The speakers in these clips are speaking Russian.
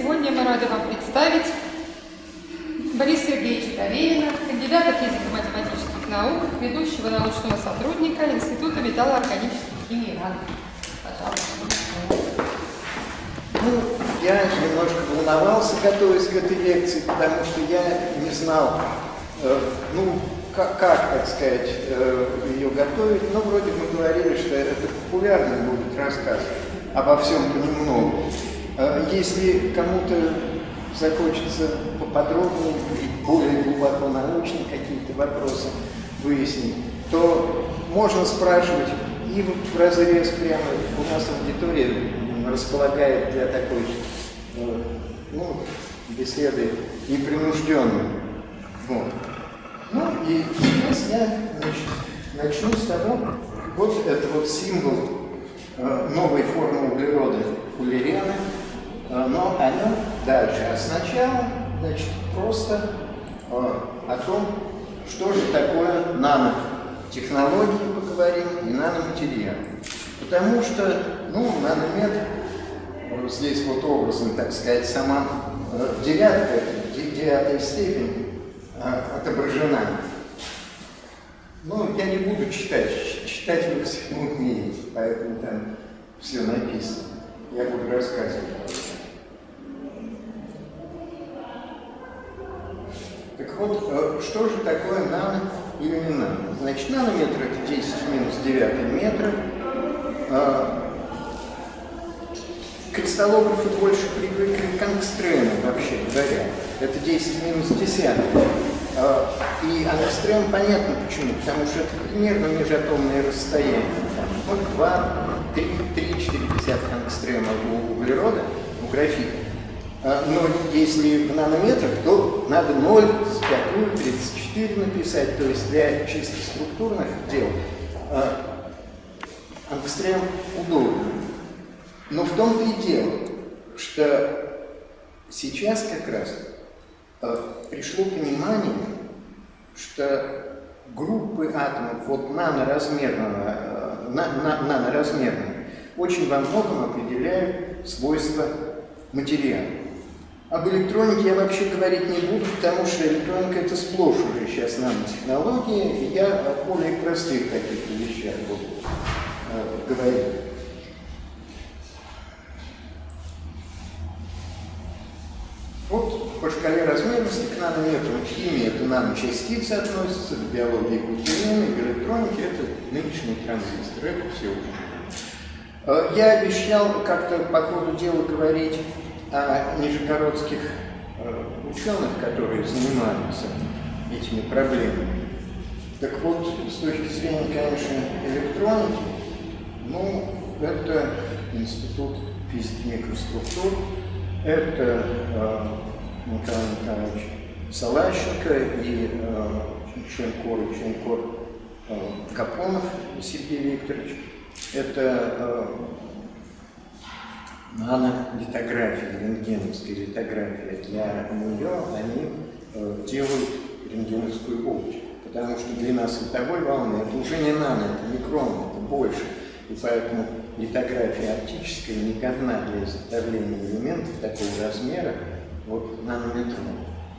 сегодня мы рады вам представить Бориса Сергеевича Каверина, кандидата физико-математических наук, ведущего научного сотрудника Института металлоорганической химии РАН. Пожалуйста. Ну, я немножко волновался, готовясь к этой лекции, потому что я не знал, как, так сказать, ее готовить. Но вроде мы говорили, что это популярный будет рассказ обо всем понемногу. Если кому-то захочется поподробнее и более глубоко научно какие-то вопросы выяснить, то можно спрашивать и в разрез прямо. У нас аудитория располагает для такой беседы непринужденной. Вот. Ну и сейчас я начну с того, вот это вот символ новой формы углерода фуллериана, но о нем дальше. А сначала, значит, просто о том, что же такое нанотехнологии поговорим и наноматериал. Потому что, нанометр, здесь вот образом, так сказать, сама девятая степень отображена. Я не буду читать вы все умеете, поэтому там все написано. Я буду рассказывать. Так вот, что же такое нано или не нано? Значит, нанометр — это 10 в минус 9 метра. Кристаллографы больше привыкли к ангстрему, вообще говоря. Это 10 в минус 10. И ангстрем понятно почему, потому что это примерно межатомное расстояние. 2-3-4 ангстрема у углерода, у графита. Но если в нанометрах, то надо 0 с 5 34 написать, то есть для чисто структурных дел ангстрем удобно. Но в том-то и дело, что сейчас как раз пришло понимание, что группы атомов вот наноразмерные очень во многом определяют свойства материала. Об электронике я вообще говорить не буду, потому что электроника — это сплошь уже сейчас нанотехнологии, и я о более простых каких-то вещах буду говорить. Вот по шкале размерности к нанометру в химии это наночастицы относятся, в биологии к углероду, в электронике это нынешний транзистор, это все уже. Я обещал как-то по ходу дела говорить о нижегородских ученых, которые занимаются этими проблемами. Так вот, с точки зрения, конечно, электроники, это Институт физики микроструктур, это Николай Николаевич Салащенко и Шенкор Капонов Сергей Викторович. Это нанолитография, рентгеновская литография. Для нее они делают рентгеновскую оптику, потому что длина световой волны — это уже не нано, это микрон, это больше. И поэтому литография оптическая не годна для изготовления элементов такого размера, вот нанометрон.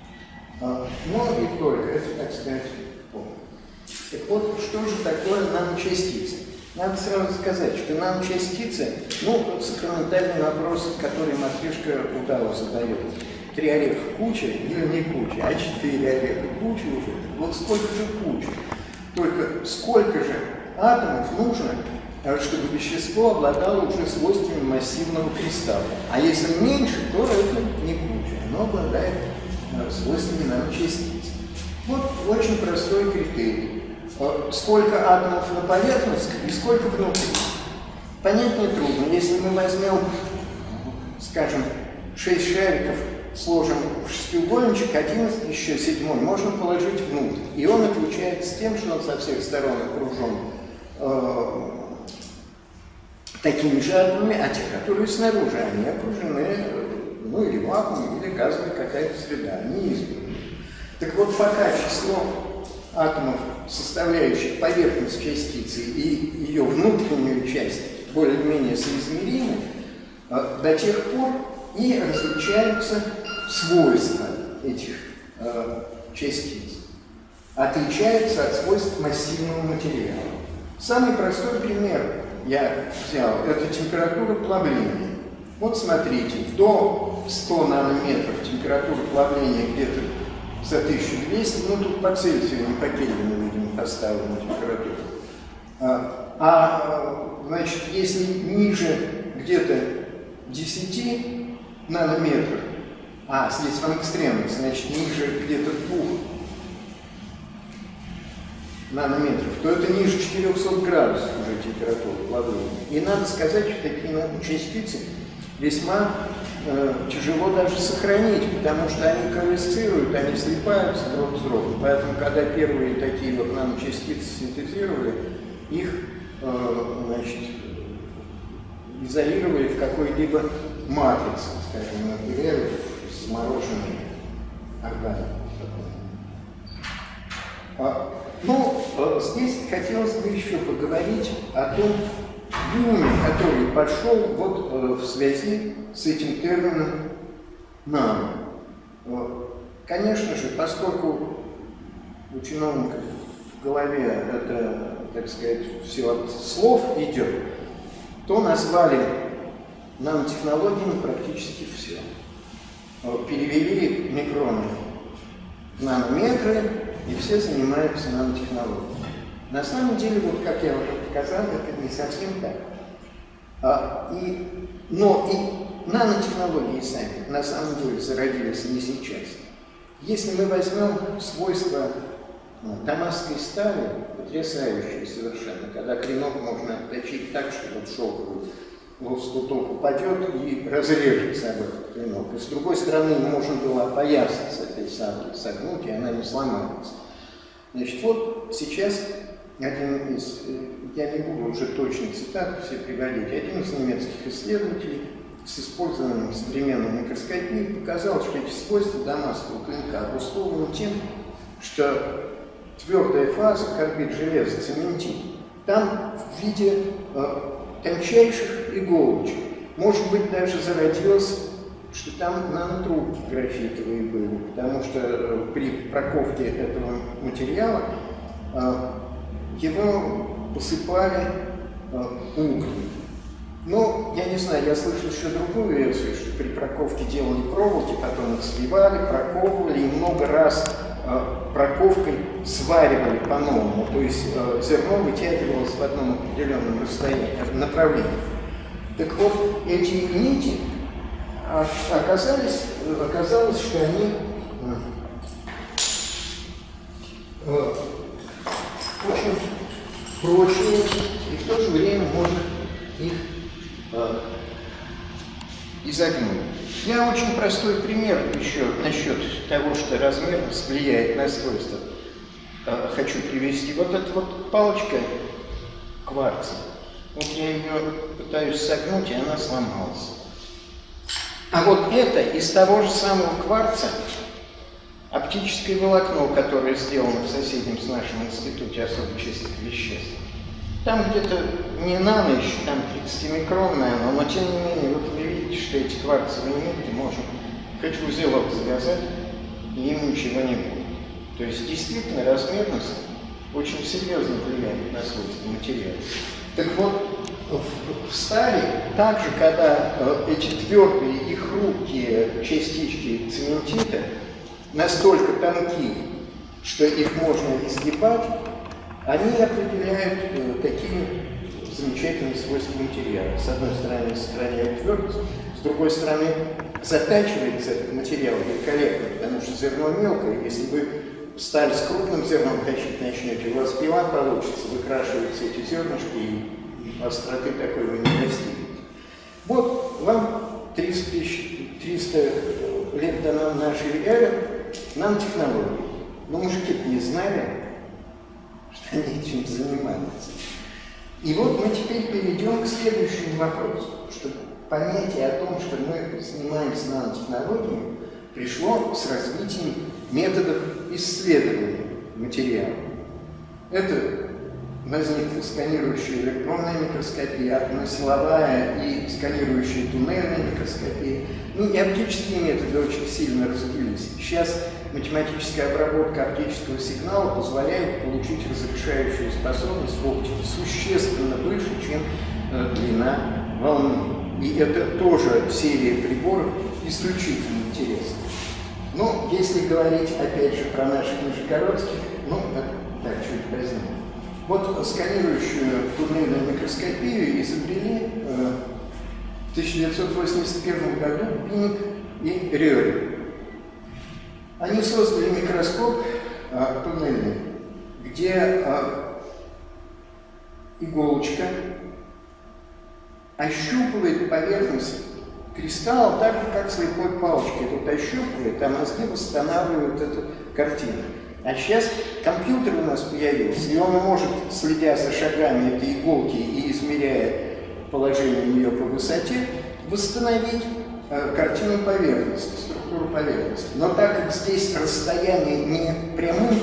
И только это, так сказать, помню. Так вот, что же такое наночастицы? Надо сразу сказать, что наночастицы, сакраментальный вопрос, который Матвишка Удава задает. 3 ореха куча или не куча, а 4 ореха куча уже. Вот сколько же куча? Только сколько же атомов нужно, чтобы вещество обладало уже свойствами массивного кристалла. А если меньше, то это не куча, оно обладает свойствами наночастиц. Вот очень простой критерий. Сколько атомов на поверхности и сколько внутри. Понять нетрудно. Если мы возьмем, скажем, 6 шариков, сложим в шестиугольничек, один еще 7 можно положить внутрь. И он отличается тем, что он со всех сторон окружен такими же атомами, а те, которые снаружи, они окружены, или вакуумом, или газовой какая-то среда, они избранны. Так вот, пока число атомов, составляющих поверхность частицы, и ее внутреннюю часть более-менее соизмеримы, до тех пор и различаются свойства этих частиц. Отличаются от свойств массивного материала. Самый простой пример я взял, это температура плавления. Вот смотрите, до 100 нанометров температура плавления где-то за 1200, ну тут по Цельсию, не по Кельвину, видимо, поставлена температура. Значит, если ниже где-то 10 нанометров, здесь в экстремах, значит, ниже где-то 2 нанометров, то это ниже 400 градусов уже температура плавления. И надо сказать, что такие частицы весьма тяжело даже сохранить, потому что они коалесцируют, они слипаются друг с другом. Поэтому, когда первые такие вот наночастицы синтезировали, их значит, изолировали в какой-либо матрице, скажем, например, в замороженной органике. Здесь хотелось бы еще поговорить о том буме, который пошел вот в связи с этим термином «нано». Конечно же, поскольку у чиновников в голове это, так сказать, все от слов идет, то назвали нанотехнологиями практически все. Перевели микроны в нанометры, и все занимаются нанотехнологиями. На самом деле, вот как я уже показал, это не совсем так. Но и нанотехнологии сами на самом деле зародились не сейчас. Если мы возьмем свойства дамасской стали, потрясающие совершенно, когда клинок можно отточить так, что вот шелковый лоскуток упадет и разрежет собой этот клинок. И с другой стороны можно было опоясаться этой саблей, согнуть, и она не сломается. Значит, вот сейчас один из, я не буду уже точно цитаты все приводить, один из немецких исследователей с использованием современной микроскопии показал, что эти свойства дамасского клинка обусловлены тем, что твердая фаза, карбид железа, цементит, там в виде тончайших иголочек. Может быть, даже зародилось, что там нанотрубки графитовые были, потому что при проковке этого материала его посыпали углем. Но, я не знаю, я слышал еще другую версию, что при проковке делали проволоки, потом их сливали, проковывали и много раз проковкой сваривали по-новому. То есть зерно вытягивалось в одном определенном направлении. Так вот, эти нити оказалось, что они очень прочные, и в то же время можно их изогнуть. Я очень простой пример еще насчет того, что размерность влияет на свойства, хочу привести. Вот эта вот палочка кварца, вот я ее пытаюсь согнуть, и она сломалась. А вот это из того же самого кварца оптическое волокно, которое сделано в соседнем с нашим институте особо чистых веществ. Там где-то не нано еще, там 30-микронное, но тем не менее, вот вы видите, что эти кварцевые нити можно хоть в узелок завязать, и им ничего не будет. То есть действительно размерность очень серьезно влияет на свойства материала. Так вот, в стали также, когда эти твердые и хрупкие частички цементита настолько тонки, что их можно изгибать, они определяют такие замечательные свойства материала. С одной стороны, сохраняют твердость, с другой стороны, затачивается этот материал великолепно, потому что зерно мелкое. Если вы сталь с крупным зерном точить начнете, у вас пила получится, выкрашиваются эти зернышки, и остроты такой вы не достигнете. Вот вам 300 лет до нашей эры нанотехнологии. Но мужики-то не знали, что они этим занимаются. И вот мы теперь перейдем к следующему вопросу, что понятие о том, что мы занимаемся нанотехнологиями, пришло с развитием методов исследования материала. Это возникла сканирующая электронная микроскопия, атомно-силовая и сканирующая туннельная микроскопия. Ну и оптические методы очень сильно развились. Сейчас математическая обработка оптического сигнала позволяет получить разрешающую способность в оптике существенно выше, чем длина волны. И это тоже серия приборов исключительно интересна. Но если говорить опять же про наших нижегородских, ну это так, чуть позднее. Вот сканирующую туннельную микроскопию изобрели в 1981 году Пинник и Рёрель. Они создали микроскоп туннельный, где иголочка ощупывает поверхность кристалла так же, как слепой палочкой. Тут ощупывает, а мозги восстанавливают эту картину. А сейчас компьютер у нас появился, и он может, следя за шагами этой иголки и измеряя положение ее по высоте, восстановить картину поверхности, структуру поверхности. Но так как здесь расстояние не прямым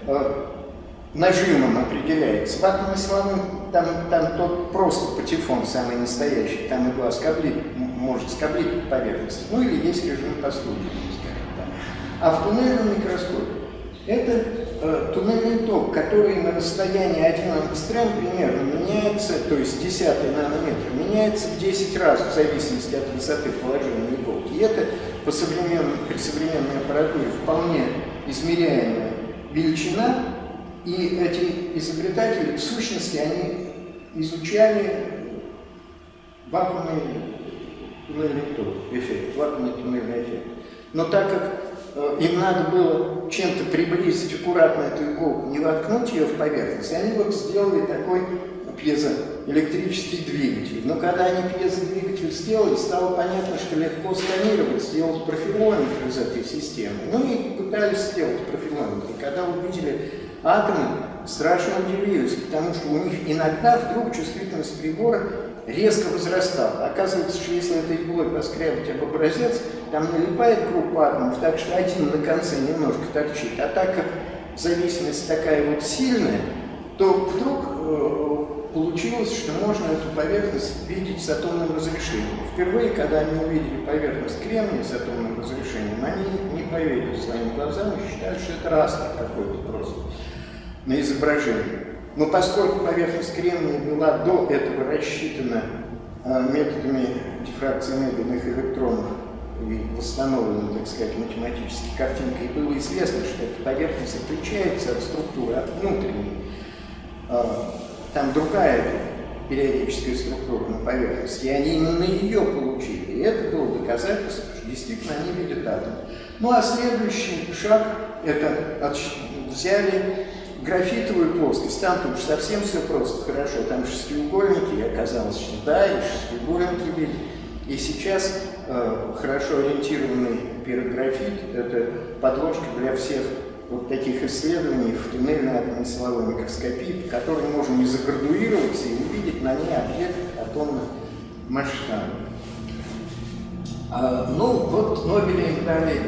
нажимом определяется, вакуумно-силовым там тот просто патефон самый настоящий, там игла может скоблить поверхность, ну или есть режим поступки, скажем так. А в туннельном микроскопе это туннельный ток, который на расстоянии 1 ангстрем примерно меняется, то есть 10-й нанометр, меняется в 10 раз в зависимости от высоты положения иголки. И это при современной аппаратуре вполне измеряемая величина, и эти изобретатели, в сущности, они изучали вакуумный туннельный ток, эффект, вакуумный туннельный эффект. Но так как им надо было чем-то приблизить аккуратно эту иголку, не воткнуть ее в поверхность, они вот сделали такой пьезоэлектрический двигатель. Но когда они пьезодвигатель сделали, стало понятно, что легко сканировать, сделать профилометр из этой системы. Ну и пытались сделать профилометр. И когда увидели атомы, страшно удивились, потому что у них иногда вдруг чувствительность прибора резко возрастала. Оказывается, что если этой иглой поскрябать об образец, там налипает группа атомов, так что один на конце немножко торчит. А так как зависимость такая вот сильная, то вдруг получилось, что можно эту поверхность видеть с атомным разрешением. Впервые, когда они увидели поверхность кремния с атомным разрешением, они не поверили своим глазам и считали, что это растр какой-то просто на изображении. Но поскольку поверхность кремния была до этого рассчитана методами дифракции медленных электронов и восстановлена, так сказать, математической картинкой, и было известно, что эта поверхность отличается от структуры, от внутренней. Там другая периодическая структура на поверхности, и они именно ее получили. И это было доказательство, что действительно они видят атом. Ну а следующий шаг – это взяли графитовую плоскость. Там уж совсем все просто хорошо. Там шестиугольники, и оказалось, что да, и шестиугольники видят. И сейчас хорошо ориентированный пирографит – это подложка для всех вот таких исследований в туннельной атомной силовой микроскопии, по которой можно и заградуироваться и увидеть на ней объект атомных масштабов. Ну вот Нобеля им дали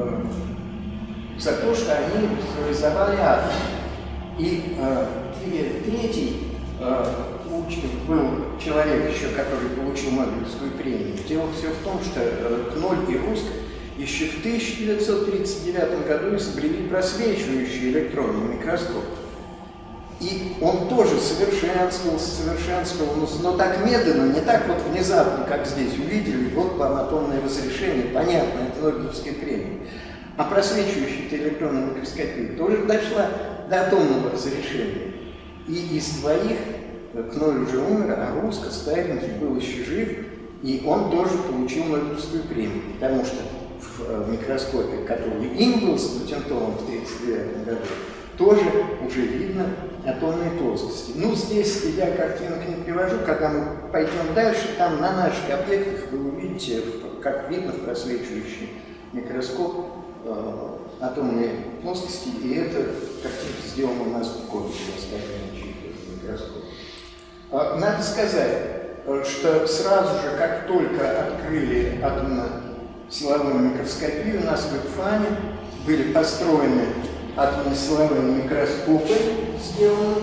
за то, что они визуализовали атом. И третий был человек еще, который получил Нобелевскую премию. Дело все в том, что Кноль и Руск еще в 1939 году изобрели просвечивающий электронный микроскоп. И он тоже совершенствовался, но так медленно, не так вот внезапно, как здесь увидели, вот вам атомное разрешение, понятно, это Нобелевская премия. А просвечивающая электронная микроскопия тоже дошла до атомного разрешения. И из двоих Кноль уже умер, а Руск, старенький, был еще жив, и он тоже получил Нобелевскую премию, потому что в микроскопе, который им был запатентован в 1939 году, тоже уже видно атомные плоскости. Ну, здесь я картинок не привожу, когда мы пойдем дальше, там на наших объектах вы увидите, как видно в просвечивающий микроскоп атомные плоскости, и эта картинка сделана у нас в колледже, микроскоп. Надо сказать, что сразу же, как только открыли атомно-силовую микроскопию, у нас в ИПФАНе были построены атомно-силовые микроскопы, сделаны,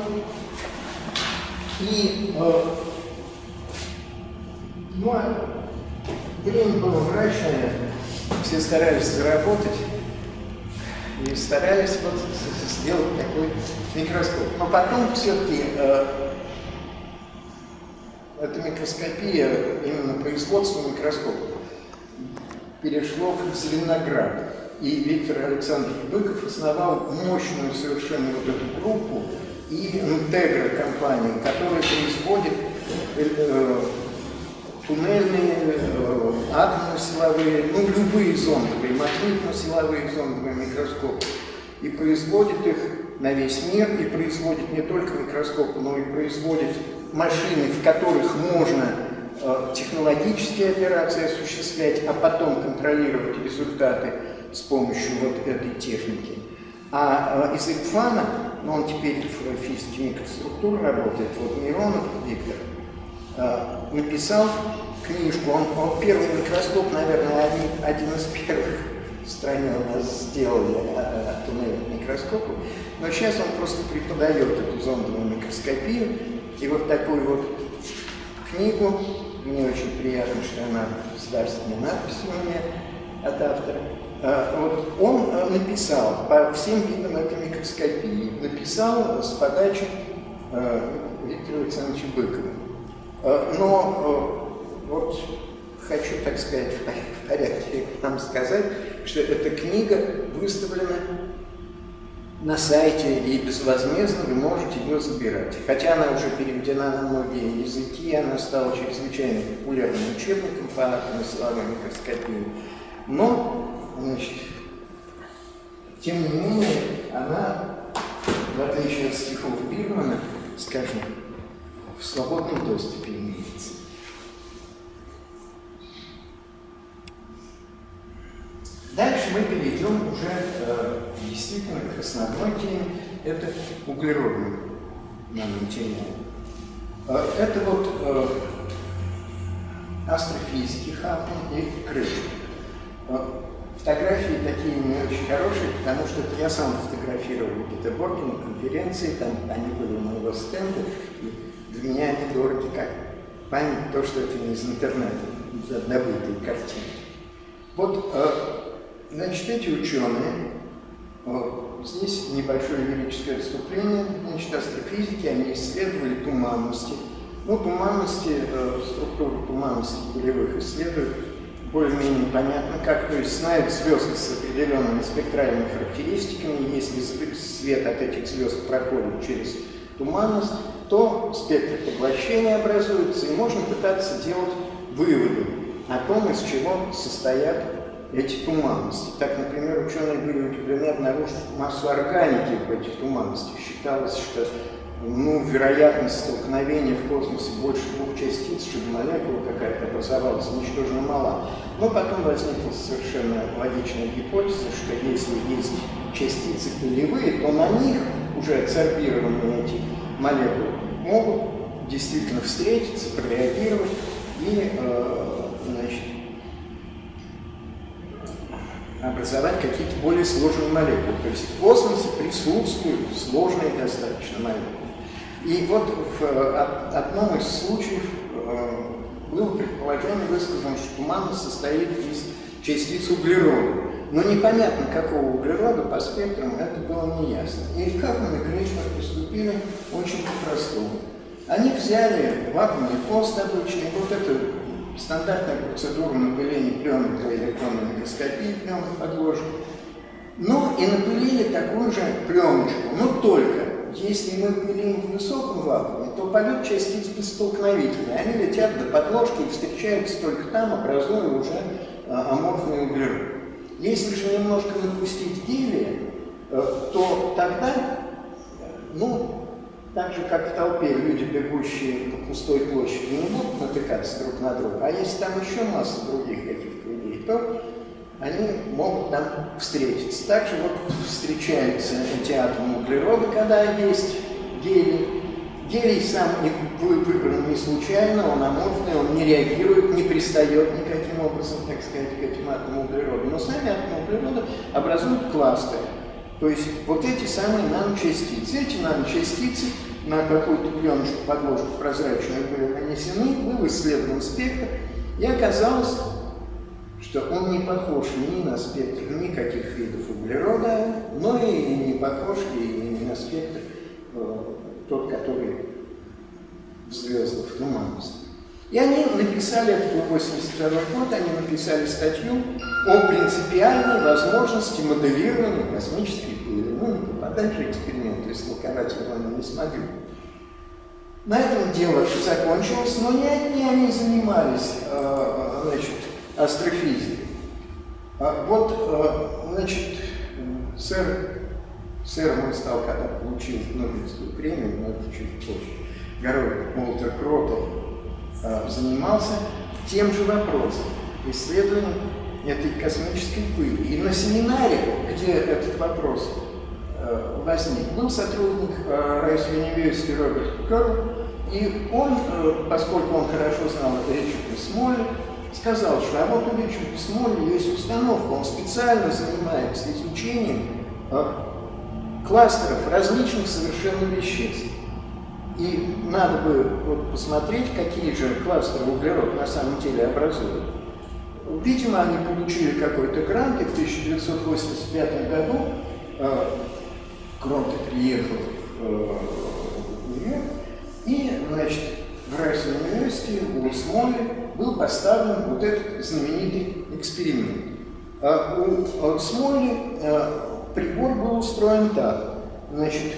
и время было мрачное, все старались заработать и старались вот сделать такой микроскоп. Но потом все-таки эта микроскопия, именно производство микроскопов, перешло в Зеленоград. И Виктор Александрович Быков основал мощную совершенно вот эту группу и Интегра компанию, которая производит туннельные, атомно-силовые, ну любые зондовые, магнитно-силовые зондовые микроскопы. И производит их на весь мир, и производит не только микроскопы, но и производит машины, в которых можно технологические операции осуществлять, а потом контролировать результаты с помощью вот этой техники. А из ИПФАНа, ну он теперь в физике микроструктур работает, вот Миронов Виктор написал книжку, он первый микроскоп, наверное, один из первых в стране у нас сделали туннельных микроскопов, но сейчас он просто преподает эту зондовую микроскопию, и вот такую вот книгу, мне очень приятно, что она с дарственной надписью у меня от автора. Вот он написал по всем видам этой микроскопии, написал с подачи Виктора Александровича Быкова. Но вот хочу, так сказать, в порядке вам сказать, что эта книга выставлена на сайте и безвозмездно вы можете ее забирать. Хотя она уже переведена на многие языки, она стала чрезвычайно популярным учебником по атомно-силовой микроскопии. Но, значит, тем не менее, она, в отличие от стихов Бирмана, скажем, в свободном доступе имеется. Дальше мы перейдем уже действительно к основной теме, это углеродный наноматериал. Это вот астрофизики Хаффман и Крейг. Фотографии такие не очень хорошие, потому что это я сам фотографировал в Гетеборге на конференции, там они были у моего стенда, и для меня они дороги как память, то, что это не из интернета, добытые картины. Вот, значит, эти ученые, здесь небольшое лирическое отступление, значит, астрофизики, они исследовали туманности. Ну, туманности, структуру туманности полевых исследуют более-менее понятно как, то есть знают звезды с определенными спектральными характеристиками, если свет от этих звезд проходит через туманность, то спектр поглощения образуется, и можно пытаться делать выводы о том, из чего состоят эти туманности. Так, например, ученые были удивлены, обнаружив массу органики в этих туманностях. Считалось, что вероятность столкновения в космосе больше двух частиц, чтобы молекула какая-то образовалась, ничтожно мала. Но потом возникла совершенно логичная гипотеза, что если есть частицы полевые, то на них уже адсорбированные эти молекулы могут действительно встретиться, прореагировать и образовать какие-то более сложные молекулы. То есть в космосе присутствуют сложные достаточно молекулы. И вот в одном из случаев было предположение высказано, что туманность состоит из частиц углерода. Но непонятно, какого углерода по спектрам, это было неясно. И Хаффман и Крейчмер поступили очень по-простому. Они взяли вакуумный пост обычный, вот эту стандартную процедуру напыления пленок для электронной микроскопии, пленок подложек, но и напылили такую же пленочку, но только если мы пылим в высоком вакууме, то полет частиц бесстолкновительный. Они летят до подложки и встречаются только там, образуя уже аморфный углерод. Если же немножко напустить гелия, то тогда, так же, как в толпе люди, бегущие по пустой площади, не будут натыкаться друг на друга, а если там еще масса других каких-то людей, то они могут там встретиться. Также вот встречаются эти атомы углерода, когда есть гелий. Гелий сам выбран не случайно, он аморфный, он не реагирует, не пристает никаким образом, так сказать, к этим атомам углерода. Но сами атомы углерода образуют кластеры. То есть вот эти самые наночастицы. Эти наночастицы на какую-то пленочку, подложку прозрачную были нанесены, был исследован спектр, и оказалось, что он не похож ни на спектр никаких видов углерода, но и не похож и на спектр тот, который в звездах туманности. И они написали, это был 1982 год, они написали статью о принципиальной возможности моделирования космической пыли. Ну, не попадать же эксперименты, истолковать его они не смогли. На этом дело закончилось, но не одни они занимались, значит, астрофизикой. Сэром он стал, когда получил Нобелевскую премию, но это чуть позже, Гарольд Уолтер Кротл, занимался тем же вопросом, исследованием этой космической пыли. И на семинаре, где этот вопрос возник, был сотрудник Rice University Роберт Керл, и он, поскольку он хорошо знал Ричарда Смолли, сказал, что вот у Ричарда Смолли есть установка, он специально занимается изучением кластеров различных совершенно веществ. И надо бы вот посмотреть, какие же кластеры углерод на самом деле образуют. Видимо, они получили какой-то грант, и в 1985 году Кротл приехал в Нью-Йорк, и, значит, в Rice University у Смолли был поставлен вот этот знаменитый эксперимент. У Смолли прибор был устроен так. Значит,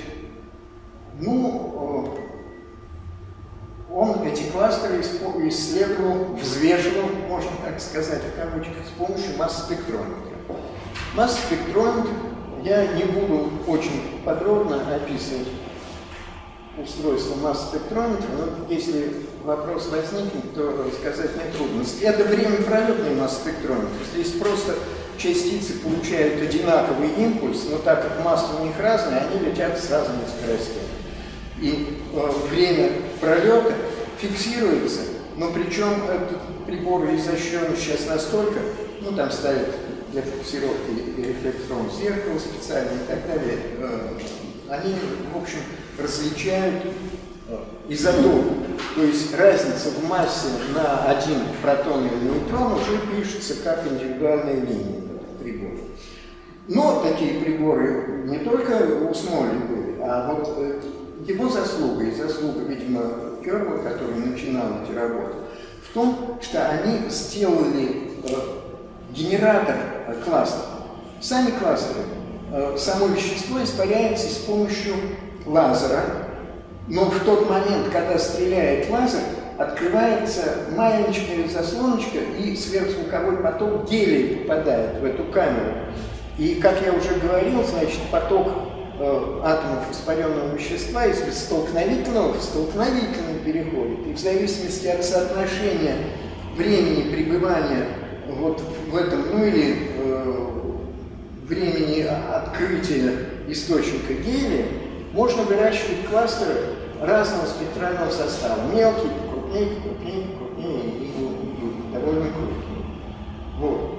он эти кластеры исследовал, взвешивал, можно так сказать, в кавычках, с помощью масс-спектрометра. Масс-спектрометр, я не буду очень подробно описывать устройство масс-спектрометра, но если вопрос возникнет, то рассказать нетрудно. Это времяпролетный масс-спектрометр. Здесь просто частицы получают одинаковый импульс, но так как масса у них разная, они летят с разными скоростями. И время пролета фиксируется, но причем этот прибор изощрен сейчас настолько, ну там ставят для фиксировки рефлектором зеркало специально и так далее, они, в общем, различают изотоп, то есть разница в массе на один протон или нейтрон уже пишется как индивидуальная линия прибора. Но такие приборы не только у Смолли были, а вот его заслуга и заслуга, видимо, Керла, который начинал эти работы, в том, что они сделали генератор кластеров. Сами кластеры, само вещество испаряется с помощью лазера, но в тот момент, когда стреляет лазер, открывается маленькая заслоночка, и сверхзвуковой поток гелия попадает в эту камеру. И, как я уже говорил, значит, поток атомов испаренного вещества из бесстолкновительного в столкновительный переходит. И в зависимости от соотношения времени пребывания вот в этом, ну или времени открытия источника гелия, можно выращивать кластеры разного спектрального состава. Мелкие, крупнее, крупнее, крупнее и довольно крупнее. Вот.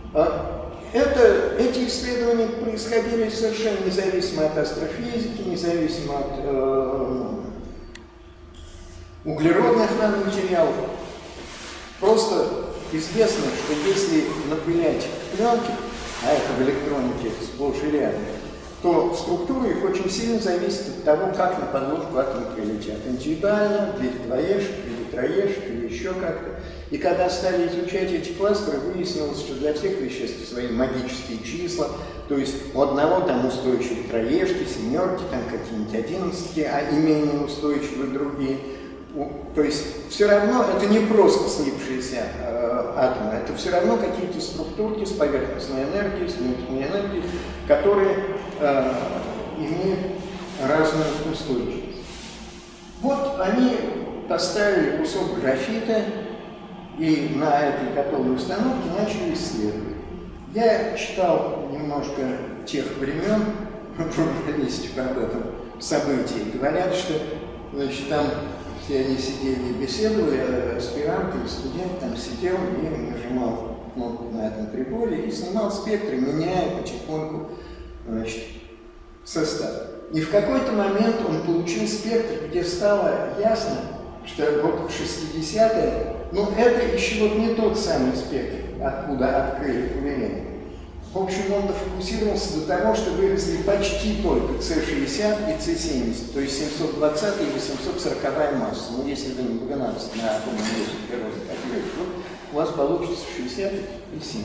Эти исследования происходили совершенно независимо от астрофизики, независимо от углеродных наноматериалов. Просто известно, что если напылять пленки, а это в электронике сплошь и рядом, то структура их очень сильно зависит от того, как на подложку атомы прилетят. Индивидуально, в виде двоешек, в виде троешек или еще как-то. И когда стали изучать эти кластеры, выяснилось, что для всех веществ свои магические числа, то есть у одного там устойчивые троешки, семерки, там какие-нибудь 11, а и менее устойчивые другие. То есть все равно это не просто слипшиеся атомы, это все равно какие-то структурки с поверхностной энергией, с внутренней энергией, которые имеют разную устойчивость. Вот они поставили кусок графита и на этой готовой установке начали исследовать. Я читал немножко тех времен журналистику об этом событии. Говорят, что, значит, там все они сидели и беседовали, аспирант или студент там сидел и нажимал кнопку на этом приборе и снимал спектры, меняя потихоньку, значит, состав. И в какой-то момент он получил спектр, где стало ясно, что вот 60-е, ну это еще вот не тот самый спектр. откуда открыли фуллерен. В общем, он дофокусировался до того, что вывезли почти только С60 и С70, то есть 720 и 840 масса. Ну, если вы не 12 на атомном весе природы, то у вас получится 60 и 70.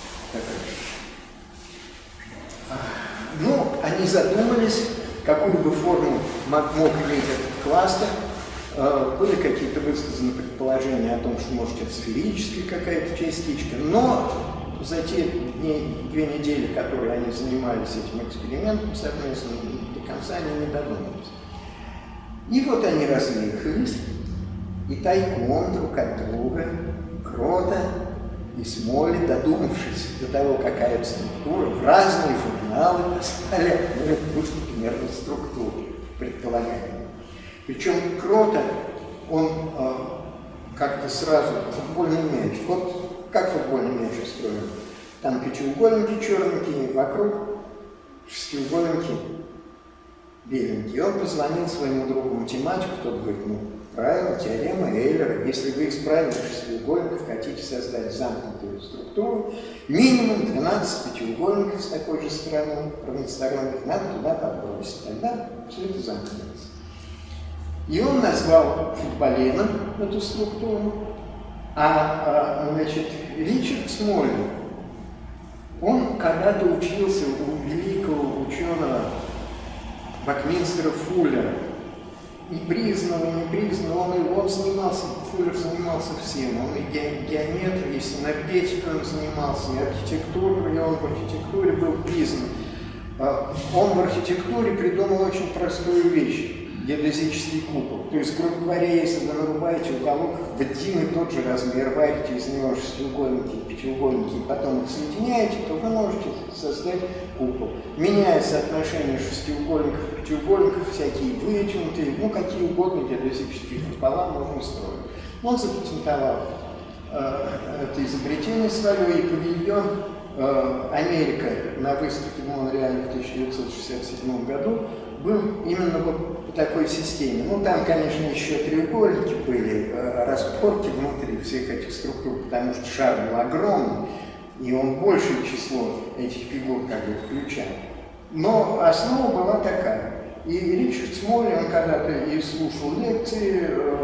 Ну, они задумались, какую бы форму мог иметь этот кластер. Были какие-то высказаны предположения о том, что может это сферическая какая-то частичка, но за те 2 недели, которые они занимались этим экспериментом совместно, до конца они не додумались. И вот они разъехались, и тайком друг от друга Крота и Смолли, додумавшись до того, какая структура, в разные журналы поставили одну примерно структуру предполагаемую. Причем Крота, он как-то сразу футбольный мяч. Вот как футбольный мяч устроен? Там пятиугольники черненькие, вокруг шестиугольники беленькие. Он позвонил своему другу математику, тот говорит, ну, правильно, теорема Эйлера. Если вы из правильных шестиугольников хотите создать замкнутую структуру, минимум 12 пятиугольников с такой же стороной, равносторонних, надо туда подбросить. Тогда все это замкнется. И он назвал футболеном эту структуру, значит, Ричард Смолли, он когда-то учился у великого ученого Бакминстера Фуллера, и признанного, и непризнанного, он занимался, Фуллер занимался всем, он и геометрией, и с энергетикой он занимался, и архитектурой, и он в архитектуре был признан. Он в архитектуре придумал очень простую вещь. Геодезический купол. То есть, грубо говоря, если вы нарубаете уголок в один и тот же размер, варите из него шестиугольники, пятиугольники, и потом их соединяете, то вы можете создать купол. Меняя соотношение шестиугольников и пятиугольников, всякие вытянутые, ну, какие угодно геодезические купола можно строить. Он запатентовал это изобретение свое, и павильон Америка на выставке в Монреале в 1967 году был именно вот по такой системе. Ну, там, конечно, еще треугольники были, распорки внутри всех этих структур, потому что шар был огромный, и он большее число этих фигур как бы включал. Но основа была такая. И Ричард Смолли, он когда-то и слушал лекции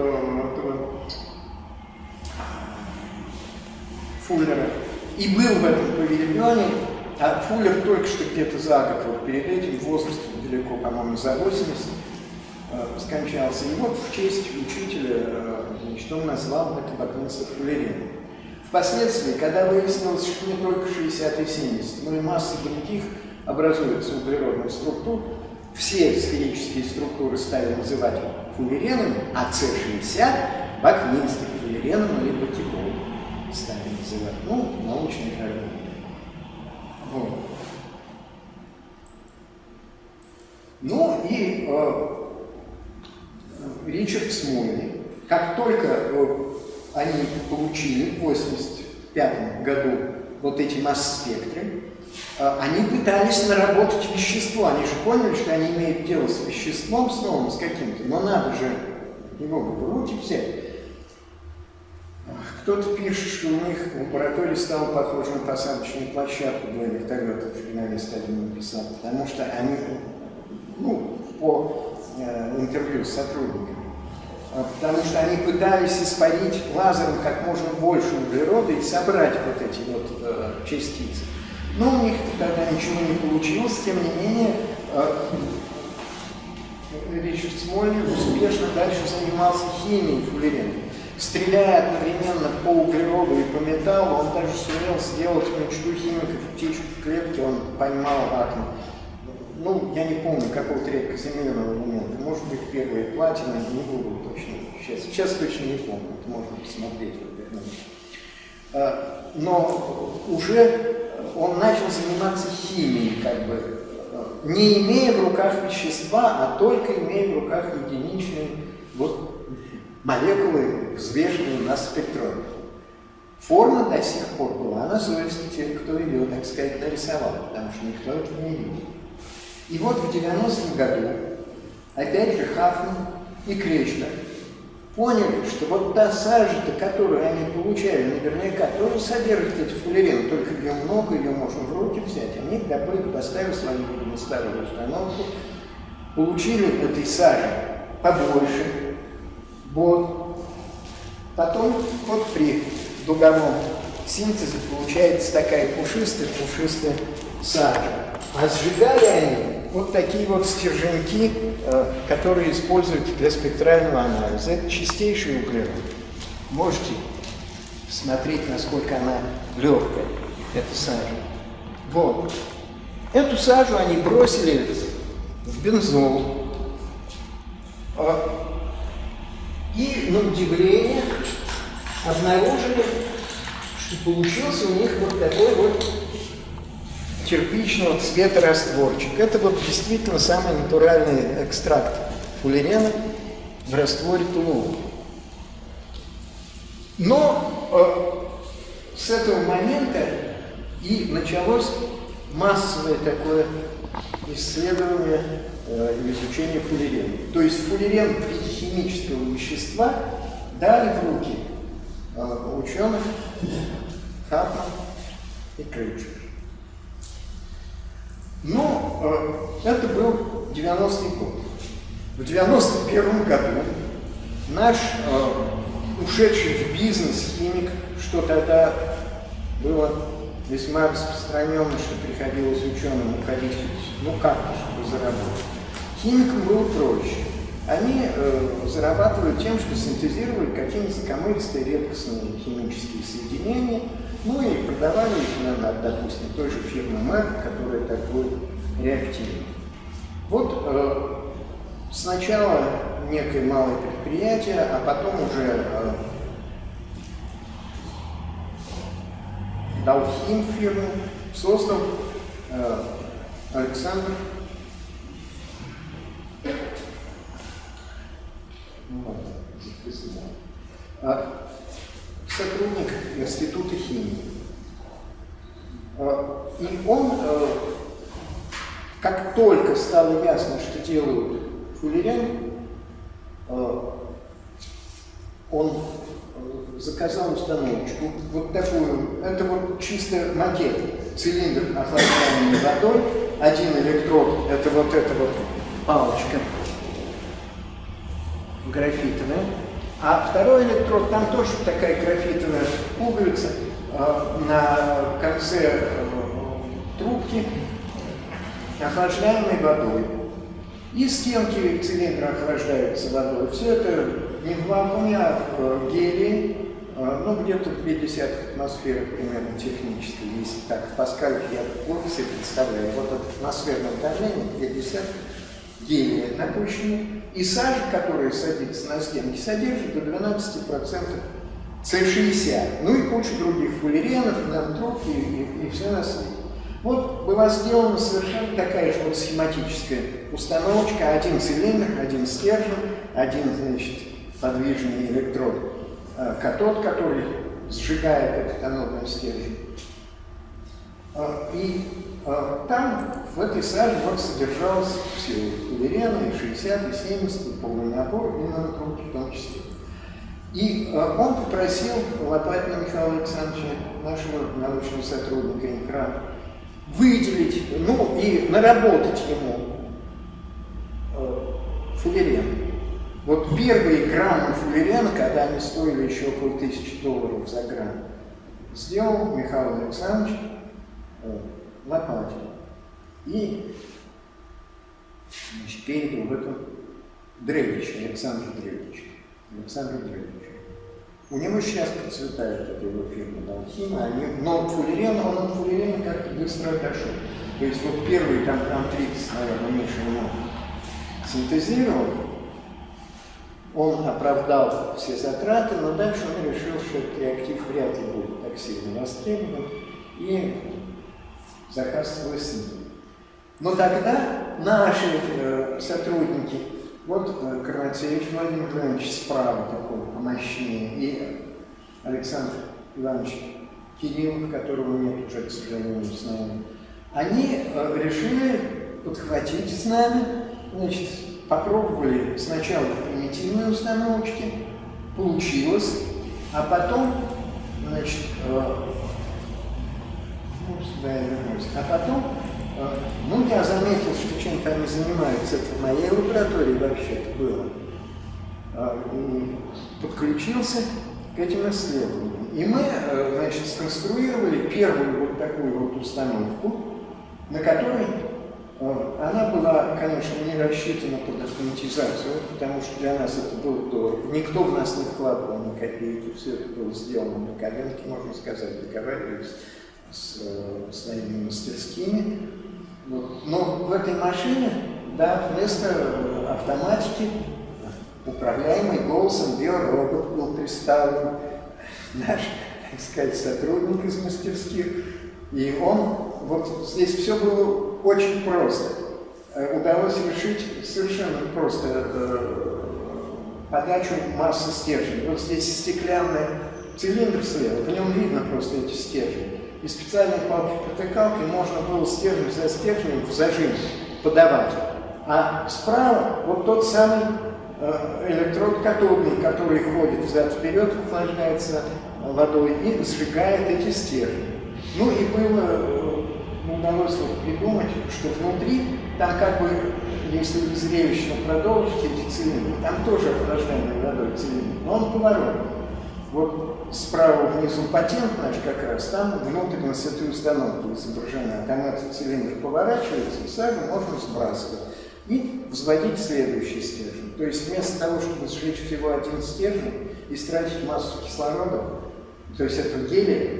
Фуллера, и был в этом павильоне. А Фуллер только что где-то за год, вот перед этим, в возрасте далеко, по-моему, за 80, скончался. И вот в честь учителя, значит, он назвал это Бакминстер Фуллереном. Впоследствии, когда выяснилось, что не только 60 и 70, но и масса других образуется углеродных структур, все сферические структуры стали называть фуллеренами, а С60 Бакминстер Фуллереном или Бакибол стали называть. Ну, научные аргументы. Вот. Ну и Ричард Смолли, как только они получили в 1985 году вот эти масс-спектры, они пытались наработать вещество. Они же поняли, что они имеют дело с веществом, с новым, с каким-то, но надо же его в руки взять. Кто-то пишет, что у них лаборатория стала похожа на посадочную площадку для вертолетов, журналист один написал, потому что они, ну, по интервью с сотрудниками, потому что они пытались испарить лазером как можно больше углерода и собрать вот эти вот частицы. Но у них тогда ничего не получилось, тем не менее, Ричард Смолли успешно дальше занимался химией фуллерена. Стреляя одновременно по углероду и по металлу, он даже сумел сделать мечту химиков, птичку в клетке, он поймал атом. Ну, я не помню, какого-то редкоземельного элемента. Может быть, первая платина, не буду точно. Сейчас точно не помню, это можно посмотреть в интернете. Но уже он начал заниматься химией, как бы, не имея в руках вещества, а только имея в руках единичные вот молекулы, взвешенные на спектрометре. Форма до сих пор была на совести тех, кто ее, так сказать, нарисовал, потому что никто этого не видел. И вот в 90-м году, опять же, Хафман и Кречмер поняли, что вот та сажа-то, которую они получали наверняка, тоже содержит эти фуллерены, только ее много, ее можно в руки взять. Они добыли, поставили свою, видимо, старую установку, получили этой сажи побольше. Вот. Потом вот при дуговом синтезе получается такая пушистая сажа. А сжигали они вот такие вот стерженьки, которые используют для спектрального анализа. Это чистейший углерод. Можете смотреть, насколько она легкая, эта сажа. Вот. Эту сажу они бросили в бензол. И, на удивление, обнаружили, что получился у них вот такой вот кирпичного цвета растворчик. Это вот действительно самый натуральный экстракт фуллерена в растворе толуол. Но с этого момента и началось массовое такое исследование и изучение фуллерена. То есть фуллерен в виде химического вещества дали в руки ученых Хапман и Крейджер. Но это был 90-й год. В 91-м году наш ушедший в бизнес химик, что тогда было весьма распространенно, что приходилось ученым уходить, ну как-то, чтобы заработать. Химикам было проще. Они зарабатывали тем, что синтезировали какие-нибудь знакомые редкостные химические соединения, ну и продавали их, допустим, той же фирме Merck, которая такой реактивный. Вот сначала некое малое предприятие, а потом уже Далхим фирму создал Александр сотрудник Института химии. И он, как только стало ясно, что делают фуллерен, он заказал установочку, вот такую, это вот чисто макет, цилиндр охлаждаемой водой, один электрод, это вот эта вот палочка графитовая, а второй электрод, там тоже такая графитовая пуговица, на конце трубки охлаждаемой водой. И стенки цилиндра охлаждаются водой. Все это не в вакууме, а в гелии, ну где-то 0,2 атмосферы примерно технически, если так в паскалях я плохо себе представляю. Вот это атмосферное давление, 0,2 гелия напущено. И сажа, которая садится на стенки, содержит до 12% С60, ну и кучу других фуллеренов, нантрубки и все на свете. Вот была сделана совершенно такая же вот схематическая установочка, один цилиндр, один стержень, один, значит, подвижный электрод, катод, который сжигает этот анодный стержень. И там в этой саже вот содержалось все фуллерены, и 60, и 70, и полный набор, и нантрубки в том числе. И он попросил Лопатина Михаила Александровича, нашего научного сотрудника ИНКРА, выделить, ну и наработать ему фуллерен. Вот первые граммы фуллерена, когда они стоили еще около $1000 за грамм, сделал Михаил Александрович Лопатин. И значит, передал в это Древичу, Александру Древичу. У него сейчас процветает эта его фирма Далхима, но фуллерен, он от фуллерена как-то быстро отошел. То есть вот первый там грамм 30, наверное, Миша ему синтезировал, он оправдал все затраты, но дальше он решил, что этот реактив вряд ли будет так сильно востребован, и заказ свой снял. Но тогда наши сотрудники, вот Карнацевич Владимир Иванович справа такой, помощнее, и Александр Иванович Кириллов, которого нет уже, к сожалению, с нами, они решили подхватить знамя, значит, попробовали сначала в примитивной установочке, получилось, а потом, значит, сюда я вернусь, а потом, ну, я заметил, что чем-то они занимаются, это в моей лаборатории вообще-то было, и подключился к этим исследованиям. И мы, значит, сконструировали первую вот такую вот установку, на которой она была, конечно, не рассчитана под автоматизацию, потому что для нас это было дорого. Никто в нас не вкладывал ни копейки, все это было сделано на коленке, можно сказать, договаривались с своими мастерскими. Вот. Но в этой машине, да, вместо автоматики, управляемый голосом биоробот был представлен, наш, так сказать, сотрудник из мастерских. И он, вот здесь все было очень просто. Удалось решить совершенно просто подачу массы стержней. Вот здесь стеклянный цилиндр слева, в нем видно просто эти стержни. И специальной палкой-протыкалкой можно было стержень за стержнем в зажим подавать. А справа вот тот самый электрод катодный, который ходит взад-вперед, охлаждается водой и сжигает эти стержни. Ну и было, удалось вот придумать, что внутри, там как бы, если вы зрелищно продолжите эти цилиндры, там тоже охлаждаемый водой цилиндр, но он поворотный. Вот справа внизу патент наш как раз, там внутренность этой установки изображена, там этот цилиндр поворачивается, и сразу можно сбрасывать и взводить следующий стержень. То есть вместо того, чтобы сжечь всего один стержень и стратить массу кислорода, то есть этого гелия,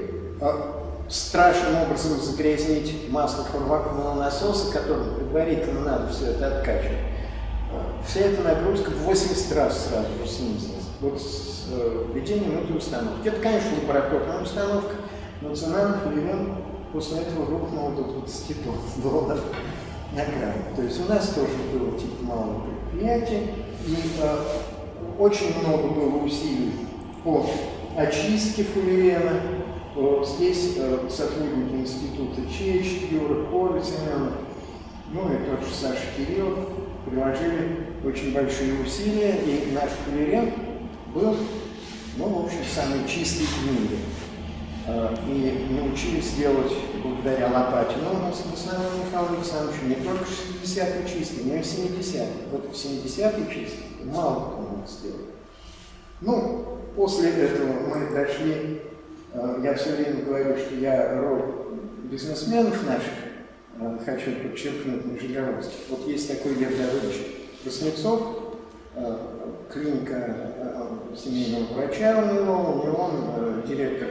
страшным образом загрязнить масло формакумного насоса, которым предварительно надо все это откачивать, вся эта нагрузка в 80 раз сразу же снизилась. Вот с введением этой установки. Это, конечно, лабораторная установка, но цена на фуллерен после этого рухнула до $20 на грамм. То есть у нас тоже было типа малое предприятие, и очень много было усилий по очистке фуллерена. Здесь сотрудники института ЧЕЧ, Юра Коля Семенов, ну и тот же Саша Кириллов приложили очень большие усилия, и наш фуллерен был, ну, в общем, самый чистый в мире. И научились делать благодаря лопате. Но у нас в основном Михаил Александрович не только 60-й чистый, но и 70-й. Вот 70-й чистый мало кто мог сделать. Ну, после этого мы дошли. Я все время говорю, что я роль бизнесменов наших хочу подчеркнуть нижегородских. Вот есть такой Лев Давыдович Краснецов, клиника семейного врача у него он директор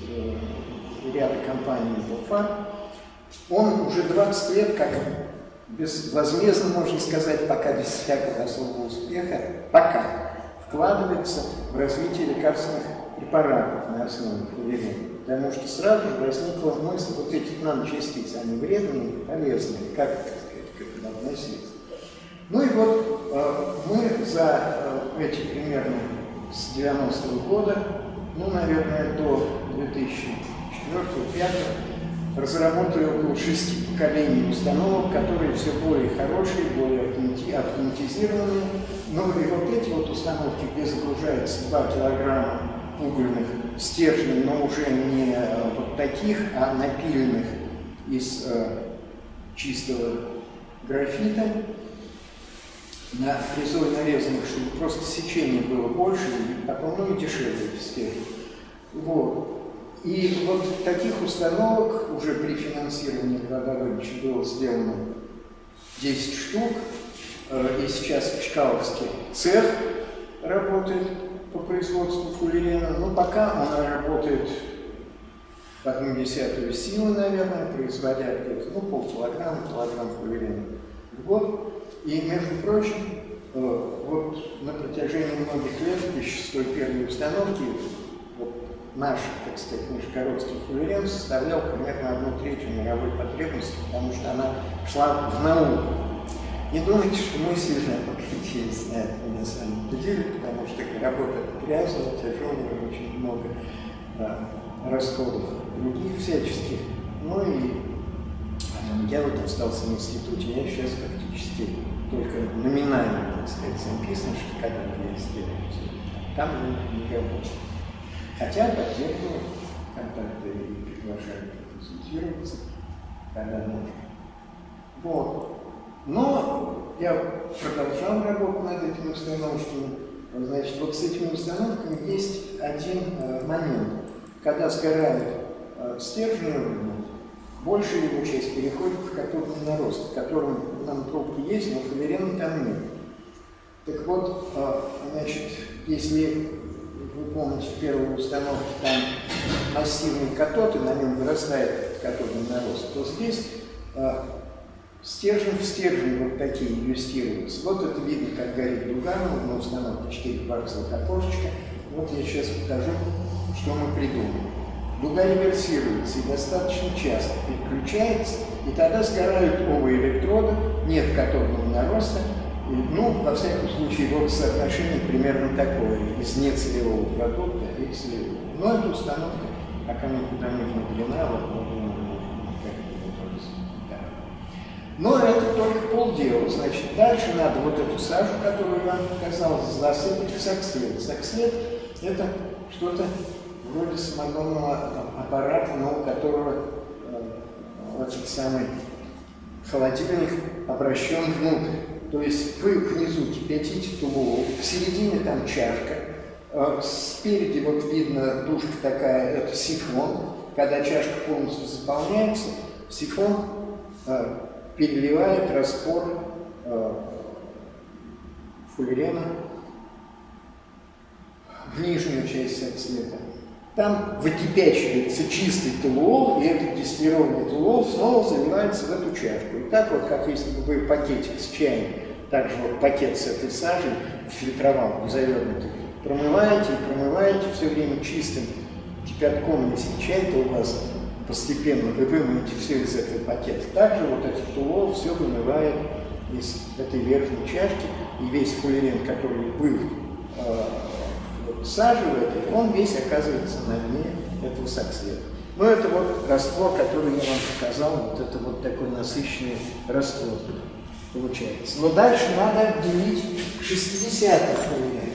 ряда компаний ЛФА. Он уже 20 лет, как безвозмездно, можно сказать, пока без всякого особого успеха, пока вкладывается в развитие лекарственных препаратов на основе фуллерена. Потому что сразу же возникла мысль, вот эти наночастицы, они вредные, полезные, как, так сказать, к этому относиться. Ну и вот мы за эти примерно с 90-го года, ну, наверное, до 2004-2005 разработали около 6 поколений установок, которые все более хорошие, более автоматизированные. Ну и вот эти вот установки, где загружается 2 килограмма угольных стержней, но уже не вот таких, а напиленных из чистого графита, на фрезой нарезанных, чтобы просто сечение было больше, и потом, ну и дешевле стержень. Вот. И вот таких установок уже при финансировании Льва Давыдовича было сделано 10 штук, и сейчас в Чкаловске цех работает по производству фуллерена, но пока он работает в 1/10 силы, наверное, производя где-то, ну, полкилограмма, килограмм фуллерена в год. И, между прочим, вот на протяжении многих лет, еще с той первой установки, вот наш, так сказать, нижегородский фуллерен составлял примерно 1/3 мировой потребности, потому что она шла в науку. Не думайте, что мы сильно покрутились на этом, на самом деле, потому что работа грязная, тяжелая, очень много расходов других всяческих. Ну и я вот остался в институте, я сейчас фактически только номинально, так сказать, записан, что когда я сделаю все. там не работает. Хотя поддерживают контакты и приглашают консультироваться, когда нужно. Вот. Но я продолжал работу над этими установками. Значит, вот с этими установками есть один момент. Когда сгорает стержень, большая его часть переходит в катодный нарост, в котором нам трубки есть, но фуллерена там нет. Так вот, значит, если вы помните, в первой установке там массивный катод, и на нем вырастает катодный нарост, то здесь стержень в стержень вот такие юстируются. Вот это видно, как горит дуга на установке 4 кварцевых окошечка. Вот я сейчас покажу, что мы придумали. Дуга реверсируется и достаточно часто переключается, и тогда сгорают оба электрода, нет катодного нароста. Ну, во всяком случае, вот соотношение примерно такое, из нецелевого продукта и целевого. Но эта установка, пока никуда не внедрена, но это только полдела. Значит, дальше надо вот эту сажу, которую я вам показал, засыпать в сакслет. Сакслет – это что-то вроде самогонного аппарата, но у которого этот самый холодильник обращен внутрь. То есть вы внизу кипятите тулуп, в середине там чашка, спереди вот видно дужка такая, это сифон. Когда чашка полностью заполняется, сифон переливает раствор фуллерена в нижнюю часть сакслета. Там выкипячивается чистый толуол, и этот дистиллированный толуол снова заливается в эту чашку. И так вот, как если бы вы пакетик с чаем, также вот пакет с этой сажей в фильтровалку завернутый, промываете и промываете все время чистым кипятком, если чай-то у вас постепенно вы вымоете все из этого пакета. Также вот этот толуол все вымывает из этой верхней чашки, и весь фуллерен, который был сажи в этой, он весь оказывается на дне этого сакслета. Но это вот раствор, который я вам показал, вот это вот такой насыщенный раствор получается. Но дальше надо отделить 60-й фуллерен.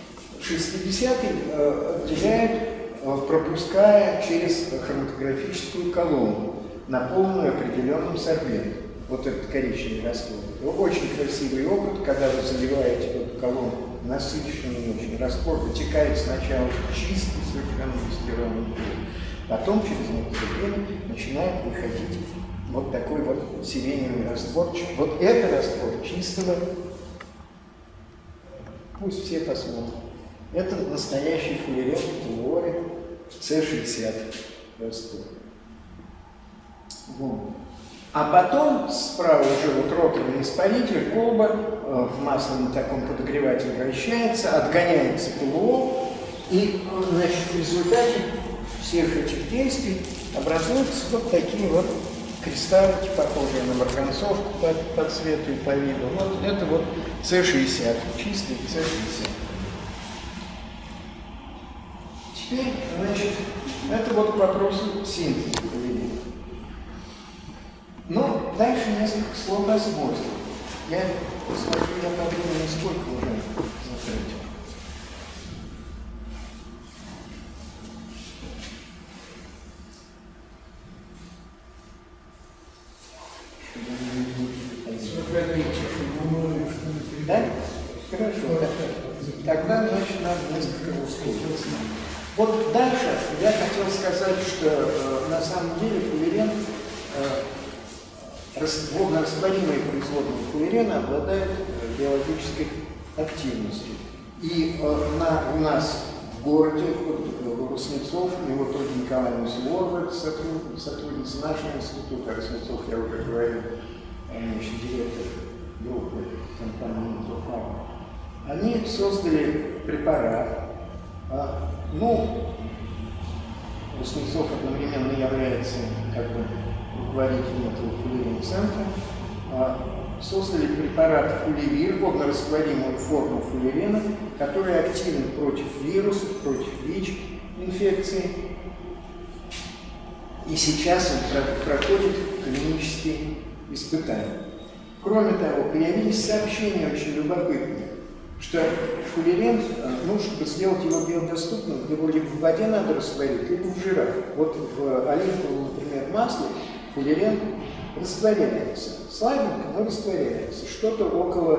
60-й отделяют, пропуская через хроматографическую колонну, наполненную определенным сорбентом. Вот этот коричневый раствор. Очень красивый опыт, когда вы заливаете эту колонну насыщенный очень раствор, вытекает сначала чистый, совершенно дистиллированный пыл, потом через некоторое время начинает выходить вот такой вот сиреневый растворчик. Вот это раствор чистого, пусть все посмотрят. Это настоящий фуллерен в толуоле С60 раствор. Вот. А потом справа уже вот роторный испаритель, колба в масляном таком подогревателе вращается, отгоняется толуол, и значит, в результате всех этих действий образуются вот такие вот кристаллики, похожие на марганцовку по цвету и по виду. Вот это вот С60, чистый С60. Теперь, значит, это вот к вопросу синтеза фуллерена. Ну, дальше несколько слов о свойствах. Я смотрю, я по времени сколько уже затратил. Да? Хорошо. Тогда, значит, надо несколько ускориться. Вот дальше я хотел сказать, что на самом деле фуллерен, водорастворимые производные фуллерена обладают биологической активностью. И у нас в городе, Роснецов, и вот Ольга Николаевна Зуорова, сотрудница нашего института, Роснецов, я уже говорил, значит, директор группы компании «Интрофарма», они создали препарат. Роснецов одновременно является как бы руководителем этого фуллерен-центра, создали препарат фуллевир, водорастворимую форму фуллерена, который активен против вирусов, против ВИЧ-инфекции. И сейчас он проходит клинические испытания. Кроме того, появились сообщения очень любопытные. что фуллерен, ну, чтобы сделать его биодоступным, его либо в воде надо растворить, либо в жирах. Вот в оливковом, например, масле фуллерен растворяется. Слабенько, но растворяется. Что-то около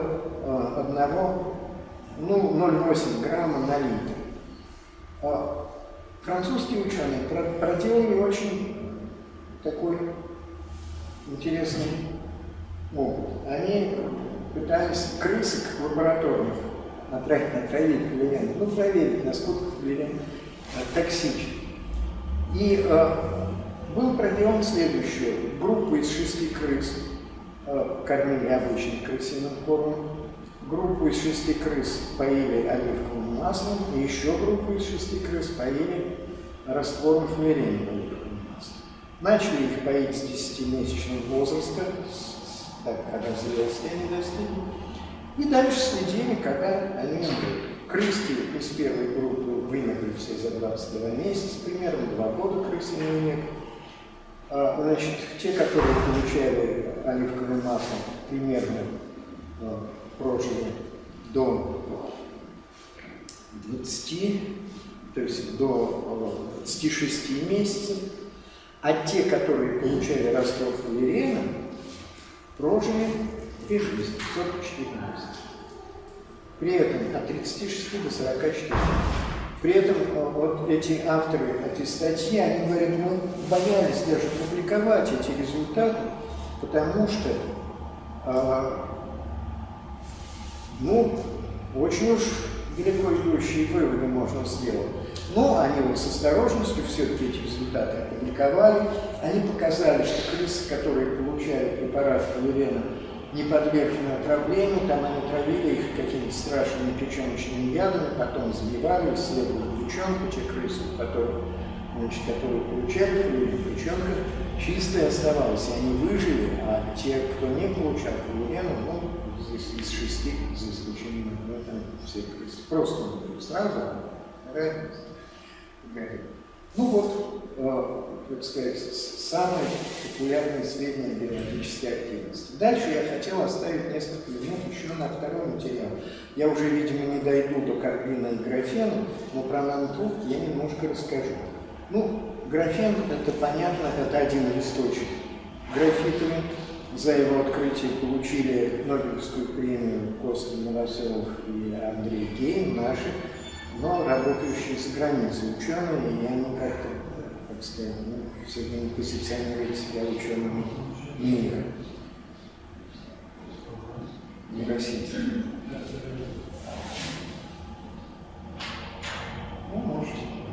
0,8 грамма на литр. Французские ученые проделали очень такой интересный опыт. Они пытались крысок лабораторных отравить фуллерен, ну, проверить, насколько фуллерен токсичен. И был проделан следующее. Группу из 6 крыс кормили обычным крысиным кормом, группу из 6 крыс поили оливковым маслом, и еще группу из 6 крыс поили раствором фуллерена в оливковом масле. Начали их поить с 10-месячного возраста, так, когда зрелости они достигли, и дальше следили, когда они умрут. Крыски из первой группы вымерли все за 22 месяца, примерно 2 года крысиный век. Значит, те, которые получали оливковое масло, примерно прожили до 20, то есть до 26 месяцев, а те, которые получали раствор фуллерена, прожили 2 жизни, 44 месяца. При этом от 36 до 44. При этом вот эти авторы этой статьи, они говорят, мы боялись даже публиковать эти результаты, потому что, ну, очень уж далеко идущие выводы можно сделать. Но они вот с осторожностью все-таки эти результаты опубликовали. Они показали, что крысы, которые получали препарат фуллерена, не подвержены отравлению, там они травили их какими-то страшными печеночными ядами, потом забивали, исследовали печенку, те крысы, которые получали фуллерен, печенка чистая оставалась, и они выжили, а те, кто не получал фуллерена, ну, из 6, за исключением, там все крысы просто сразу, ну вот, так сказать, самые популярные сведения о биологической активности. Дальше я хотел оставить несколько минут еще на второй материал. Я уже, видимо, не дойду до карбина и графена, но про нанотрубки я немножко расскажу. Ну, графен, это понятно, это один листочек графитовый. За его открытие получили Нобелевскую премию Костя Новоселов и Андрей Гейн, наши, но работающие за границей ученые, и они как-то, так сказать, все время позиционируют себя учеными мира. Не российскими. Ну, может.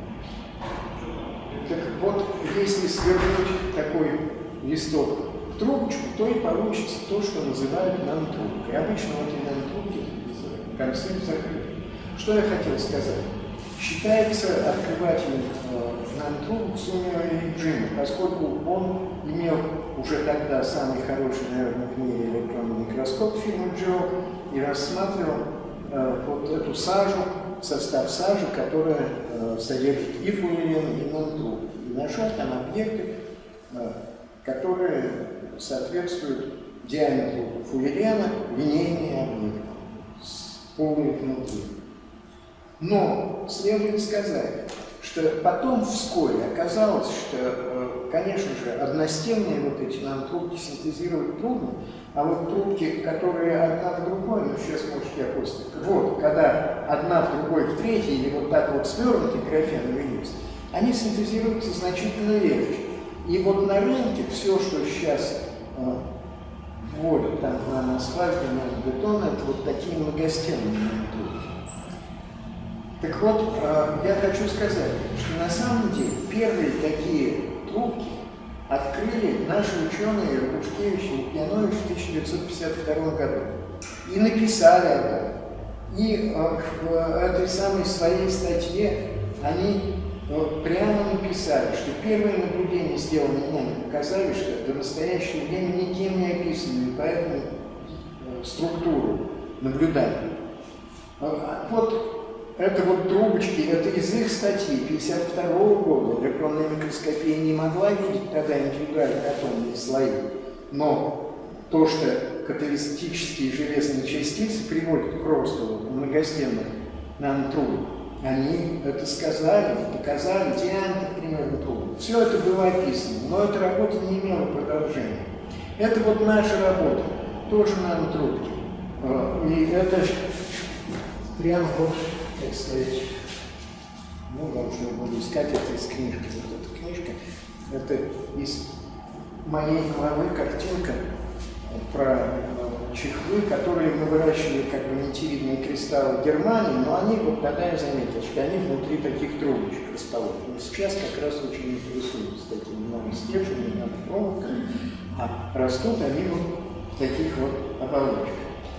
Так вот, если свернуть такой листок в трубочку, то и получится то, что называют нанотрубкой. Обычно вот эти нанотрубки концы закрыты. Что я хотел сказать? Считается открывателем нанотрубок Сумио Джима, поскольку он имел уже тогда самый хороший, наверное, в мире электронный микроскоп фирмы Джио и рассматривал вот эту сажу, состав сажи, которая содержит и фуллерен, и нанотрубки. И нашел там объекты, которые соответствуют диаметру фуллерена, линейные объекты с полной внутри. Но следует сказать, что потом вскоре оказалось, что, конечно же, одностенные вот эти нанотрубки синтезировать трудно, а вот трубки, которые одна в другой, ну сейчас, может, я после, вот, когда одна в другой, в третьей, или вот так вот свернутый графеновый лист, они синтезируются значительно легче. И вот на рынке все, что сейчас вводят там в наноасфальт, нанобетон, это вот такие многостенные нанотрубки. Так вот, я хочу сказать, что на самом деле первые такие трубки открыли наши ученые Рабушкевич и Лукьянович в 1952 году. И написали об этом. И в этой самой своей статье они прямо написали, что первые наблюдения, сделанные нами, показали, что до настоящего времени никем не описаны, поэтому структуру наблюдали. Вот это вот трубочки, это из их статьи 1952 года. Электронная микроскопия не могла видеть тогда индивидуальные атомные слои, но то, что каталитические железные частицы приводят к росту многостенных нанотрубок, они это сказали, доказали, диаметр примерно трубок. Все это было описано, но эта работа не имела продолжения. Это вот наша работа, тоже нанотрубки. И это прям вот, как сказать, ну, должен буду искать это из книжки. Вот эта книжка, это из моей головы картинка про чехлы, которые мы выращивали как бы нитевидные кристаллы Германии, но они, вот тогда я заметил, что они внутри таких трубочек расположены. Сейчас как раз очень интересуются такими многостержными проволоками, а растут они вот в таких вот оболочках.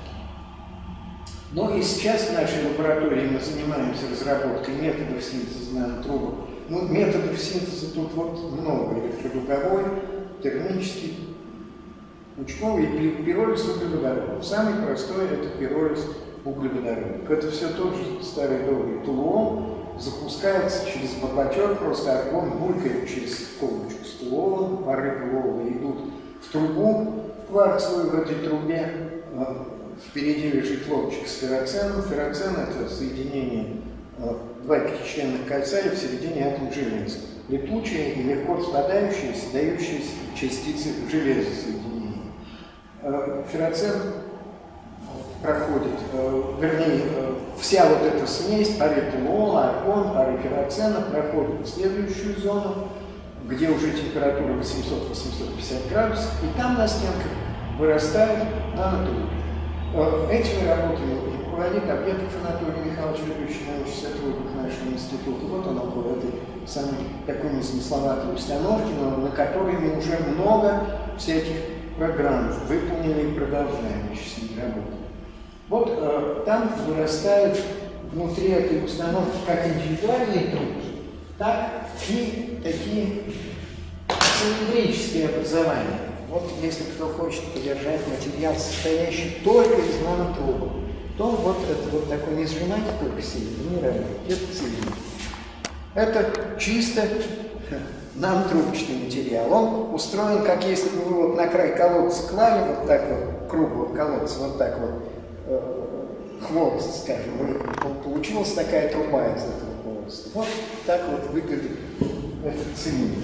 Ну и сейчас в нашей лаборатории мы занимаемся разработкой методов синтеза нанотрубок. Ну, методов синтеза тут вот много. Электродуговой, термический, пучковый и пиролиз углеводородов. Самый простой – это пиролиз углеводородов. Это все тот же старый добрый тулуон, запускается через бабачок, просто аргон булькает через колбочку с тулуоном, пары тулуона идут в трубу кварцевую, в этой трубе. Впереди лежит лобчик с ферроценом. Ферроцен – это соединение два пятичленных кольца и в середине атом железа. Летучие и легко распадающиеся, дающие частицы железа соединения. Ферроцен проходит, вернее, вся вот эта смесь, пары тулуона, аргон, пары ферроцена проходит в следующую зону, где уже температура 800-850 градусов, и там на стенках вырастают нанотрубки. Этими работами руководит Объедков Анатолий Михайлович, ведущий научный сотрудник нашего института. Вот он около этой самой такой несмысловатой установки, но на которой мы уже много всяких программ выполнили и продолжаем еще с ней работать. Вот там вырастают внутри этой установки как индивидуальные трубки, так и такие цилиндрические образования. Вот если кто хочет подержать материал, состоящий только из нанотрубок, то вот это вот такой, не сжимайте только сильно, не равно, это цилиндр. Это чисто нанотрубочный материал. Он устроен, как если бы вы вот на край колодца клали, вот так вот, круглого колодца, вот так вот, хворост, скажем, и получилась такая труба из этого хвороста. Вот так вот выглядит этот цилиндр.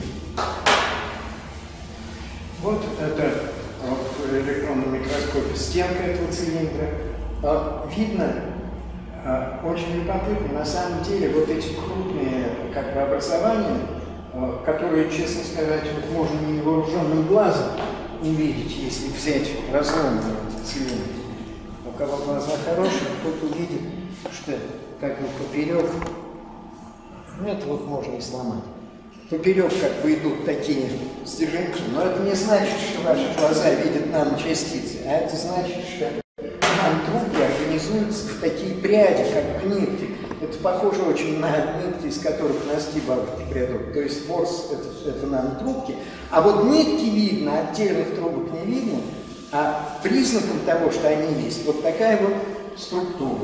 Вот это в электронном микроскопе стенка этого цилиндра. Видно, очень любопытно, на самом деле вот эти крупные как бы образования, которые, честно сказать, вот можно невооруженным глазом увидеть, если взять разломанный этот цилиндр. У кого глаза хорошие, тот увидит, что как бы поперек, ну это вот можно и сломать. Поперек как бы идут такие стерженьки, но это не значит, что ваши глаза видят наночастицы, а это значит, что нанотрубки организуются в такие пряди, как бы нитки. Это похоже очень на нитки, из которых носки бабушки прядут. То есть ворс это нанотрубки, а вот нитки видно, отдельных трубок не видно, а признаком того, что они есть, вот такая вот структура.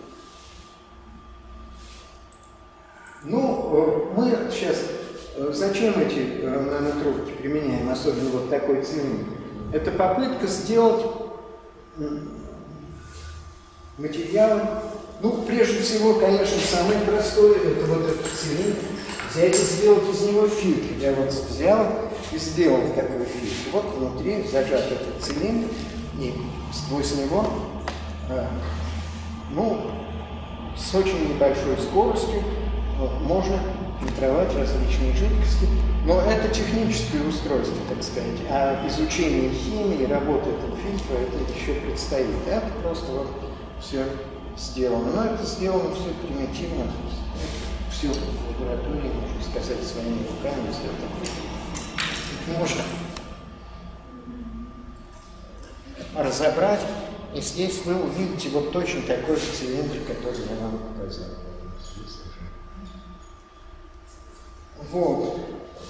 Ну, мы сейчас... Зачем эти нанотрубки применяем, особенно вот такой цилиндр? Это попытка сделать материалы. Ну, прежде всего, конечно, самое простое, это вот этот цилиндр. Взять и сделать из него фильтр. Я вот взял и сделал такой фильтр. Вот внутри зажат этот цилиндр, и сквозь него, ну, с очень небольшой скоростью можно фильтровать различные жидкости, но это техническое устройство, так сказать, а изучение химии, работа этого фильтра, это еще предстоит. Это просто вот все сделано. Но это сделано все примитивно, все в лаборатории, можно сказать, своими руками, все это можно разобрать, и здесь вы увидите вот точно такой же цилиндр, который я вам показал. Вот.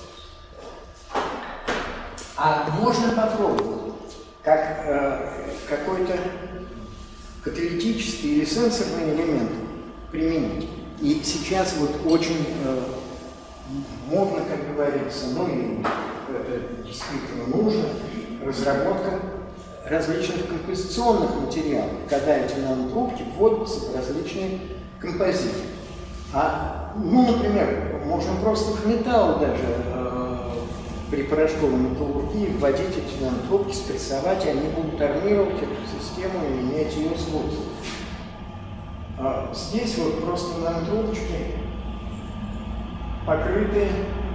А можно попробовать, как какой-то каталитический или сенсорный элемент применить. И сейчас вот очень модно, как говорится, ну и это действительно нужно, разработка различных композиционных материалов, когда эти нанотрубки вводятся в различные композиции. Ну, например, можно просто в металл даже при порошковой металлургии вводить эти нанотрубки, спрессовать, и они будут армировать эту систему и менять ее свойства. Здесь вот просто нанотрубочки покрыты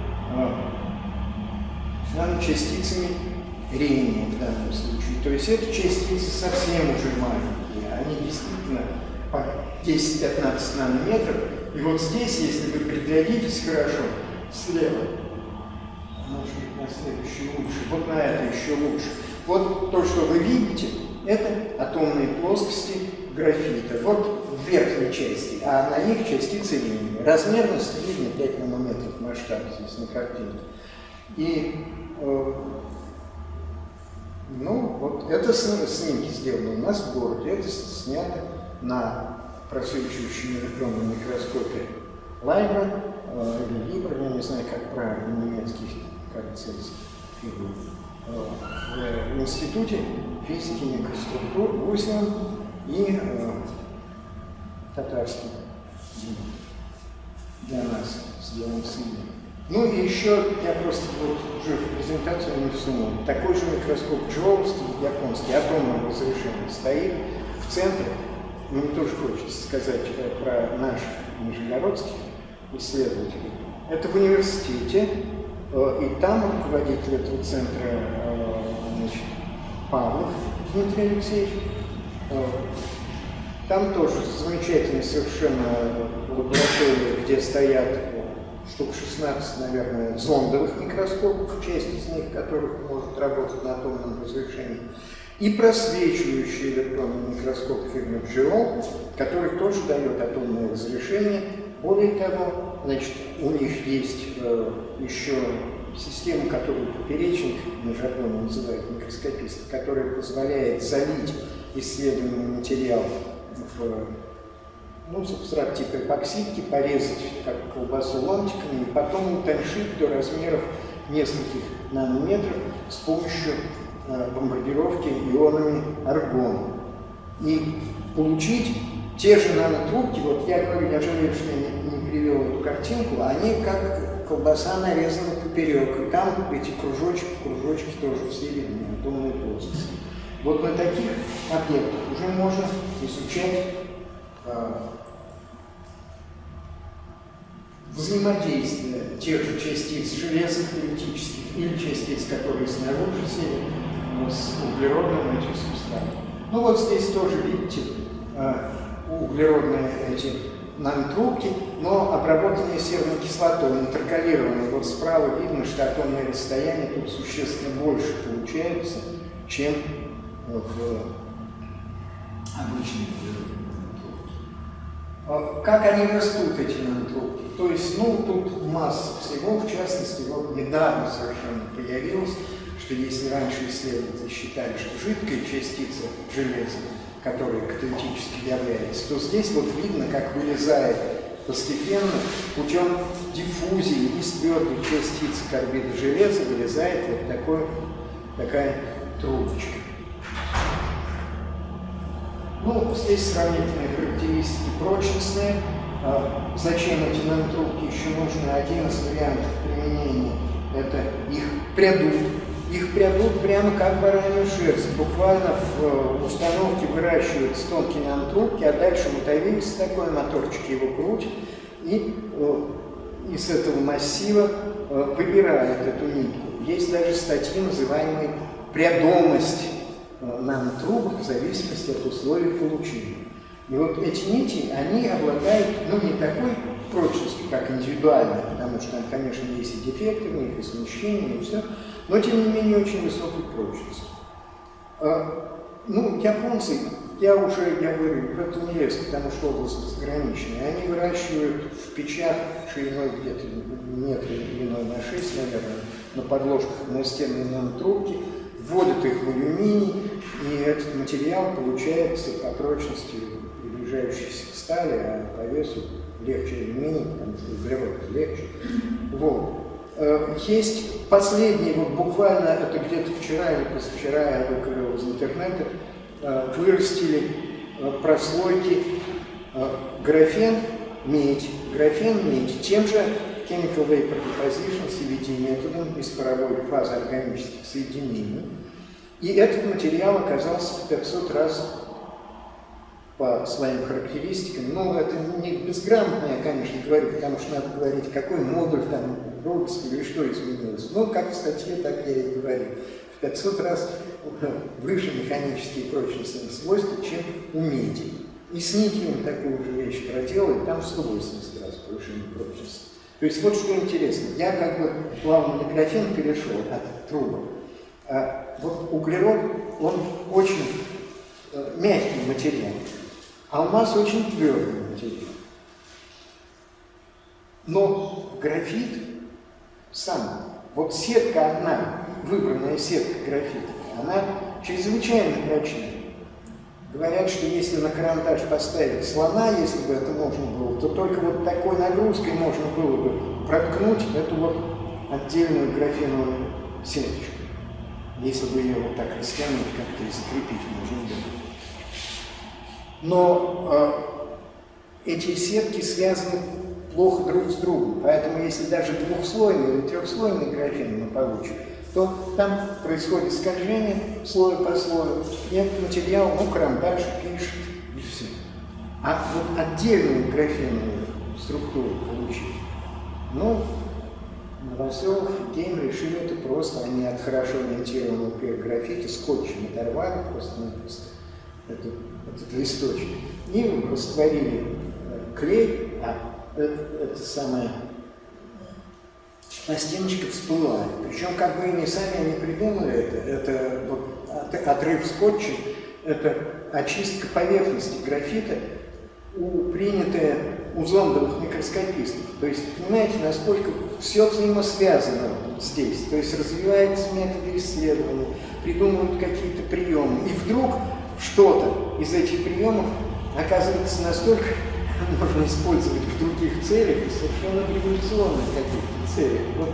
наночастицами рения в данном случае. То есть это частицы совсем уже маленькие, они действительно по 10-15 нанометров. И вот здесь, если вы приглядитесь хорошо, слева, может быть на следующий лучше, вот на это еще лучше. Вот то, что вы видите, это атомные плоскости графита. Вот в верхней части, а на них частицы рения. Размерность видно 5 нанометров масштаб здесь на картинке. И ну, вот это снимки сделаны у нас в городе, это снято на просвечивающем электронном микроскопе Лайбра или Либра, я не знаю, как правильно, немецкий, кажется, фирма, в Институте физики и микроструктур Гусевым и татарским для нас сделан снимок. Ну и еще, я просто вот уже в презентацию не всунул, такой же микроскоп Джоуловский, японский, атомного разрешения, стоит в центре. Мне тоже хочется сказать про наших нижегородских исследователей. Это в университете, и там руководитель этого центра, значит, Павлов Дмитрий Алексеевич. Там тоже замечательная совершенно лаборатория, где стоят штук 16, наверное, зондовых микроскопов, часть из них, которых может работать на атомном разрешении, и просвечивающий электронный микроскоп фирмы Джиол, который тоже дает атомное разрешение. Более того, значит, у них есть еще система, которую поперечник, мы жаргоном называют микроскопист, которая позволяет залить исследуемый материал в субстрат типа эпоксидки, порезать как колбасу ломтиками и потом утоньшить до размеров нескольких нанометров с помощью бомбардировки ионами аргона. И получить те же нанотрубки, вот я говорю, я жалею, что я не привел эту картинку, они как колбаса нарезаны поперек, и там эти кружочки в кружочки тоже все видны, атомные плоскости. Вот на таких объектах уже можно изучать взаимодействие тех же частиц железных теоретических или частиц, которые снаружи сели, с углеродным этим субстратом. Ну вот здесь тоже, видите, углеродные эти нанотрубки, но обработанные серной кислотой, интеркалированные. Вот справа видно, что атомное расстояние тут существенно больше получается, чем в обычной нанотрубке. Как они растут, эти нанотрубки? То есть, тут масса всего, в частности, вот недавно совершенно появилось, что если раньше исследователи считали, что жидкая частица железа, которая каталитически является, то здесь вот видно, как вылезает постепенно путем диффузии из твердой частицы карбида железа вылезает вот такая трубочка. Здесь сравнительные характеристики прочностные. Зачем эти нанотрубки еще нужны? Один из вариантов применения – это их прядут. Их прядут прямо как баранью шерсть. Буквально в установке выращиваются тонкие нанотрубки, а дальше мотовились такой, моторчик его крутит, и из этого массива выбирает эту нитку. Есть даже статьи, называемые «прядомость нанотрубок в зависимости от условий получения». И вот эти нити, они обладают, не такой прочностью, как индивидуальные, потому что там, конечно, есть и дефекты в них, и смещения, и все, но, тем не менее, очень высокой прочности. Японцы, я говорю, в это не лез, потому что область разграниченная, они выращивают в печах шириной где-то метр длиной на 6, наверное, на подложках настенные нанотрубки, вводят их в алюминий, и этот материал получается по прочности приближающийся к стали, а по весу легче алюминия, потому что углерод легче. Вот. Есть последний, вот буквально, это где-то вчера или позавчера я выкопал из интернета, вырастили прослойки графен, медь, тем же chemical vapor deposition, CVD методом из паровой фазы органических соединений. И этот материал оказался в 500 раз по своим характеристикам. Но это не безграмотно, я, конечно, говорю, потому что надо говорить, какой модуль там пропуска или что изменилось. Но как в статье, так я и говорю. В 500 раз выше механические прочностные свойства, чем у меди. И с никелем такую же вещь проделали, там в 180 раз повышение прочности. То есть вот что интересно, я как бы плавно на графен перешел от трубок. Вот углерод, он очень мягкий материал, алмаз очень твердый материал. Но графит сам, вот сетка одна, выбранная сетка графита, она чрезвычайно прочная. Говорят, что если на карандаш поставить слона, если бы это можно было, то только вот такой нагрузкой можно было бы проткнуть эту вот отдельную графеновую сеточку. Если бы ее вот так растянуть, как-то и закрепить можно было. Но эти сетки связаны плохо друг с другом, поэтому если даже двухслойный или трехслойный графен мы получим, то там происходит скольжение слой по слою, и этот материал, ну, карандаш пишет, и все. А вот отдельную графеновую структуру получить, ну, Новоселов и Кейн решили это просто, они от хорошо ориентированного графита скотчем оторвали просто-напросто этот листочек и растворили клей, а это самое пластиночка всплыла. Причем как бы и не сами они придумали это вот, отрыв скотча, это очистка поверхности графита, принятая у зондовых микроскопистов. То есть, понимаете, насколько все взаимосвязано здесь. То есть развиваются методы исследования, придумывают какие-то приемы. И вдруг что-то из этих приемов оказывается настолько можно использовать в других целях, и совершенно революционных каких-то целях. Вот,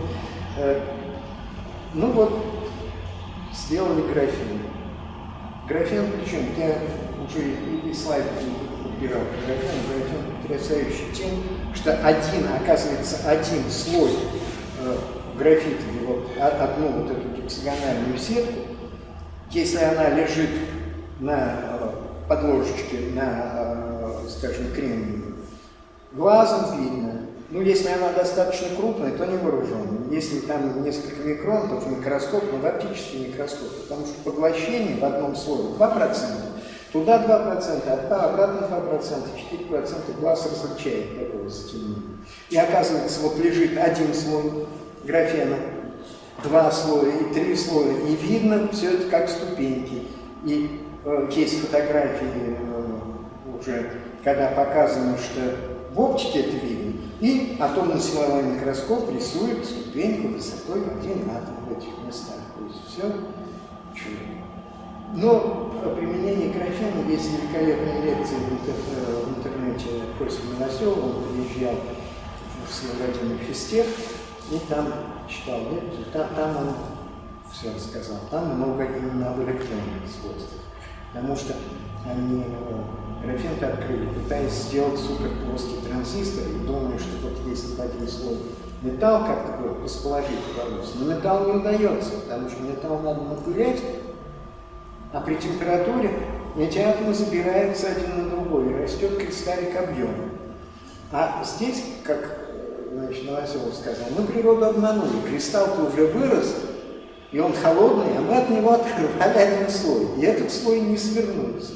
ну вот, сделали графен. Графен, причем я уже и слайд подбирал графен потрясающий тем, что оказывается, один слой графита, вот, одну вот эту гексагональную сетку, если она лежит на подложечке, скажем, кремниевую, глазом видно. Ну, если она достаточно крупная, то невооруженная. Если там несколько микрон, то в микроскоп, но в оптический микроскоп, потому что поглощение в одном слое 2%, туда 2%, обратно 2%, 4% глаз различает такого затемнения. И оказывается, вот лежит один слой графена, 2 слоя и 3 слоя, и видно все это как ступеньки. И есть фотографии уже, когда показано, что в оптике это видно, и атомно-силовой микроскоп рисует ступеньку высотой в 1 атом в этих местах. То есть все чудо. Но о применении графена есть великолепные лекции в интернете Костя Новоселов, он приезжал в Северодинный физтех, и там читал лекцию, там он все рассказал. Там много именно об электронных свойствах, потому что они графен-то открыли, пытаясь сделать суперплоский транзистор, и думаю, что вот если в один слой металл как-то будет расположить удалось, но металл не удается, потому что металл надо напылять, а при температуре эти атомы забираются один на другой, и растет кристаллик объема. А здесь, как Новоселов сказал, мы природу обманули, кристалл-то уже вырос, и он холодный, а мы от него оторвали один слой, и этот слой не свернулся.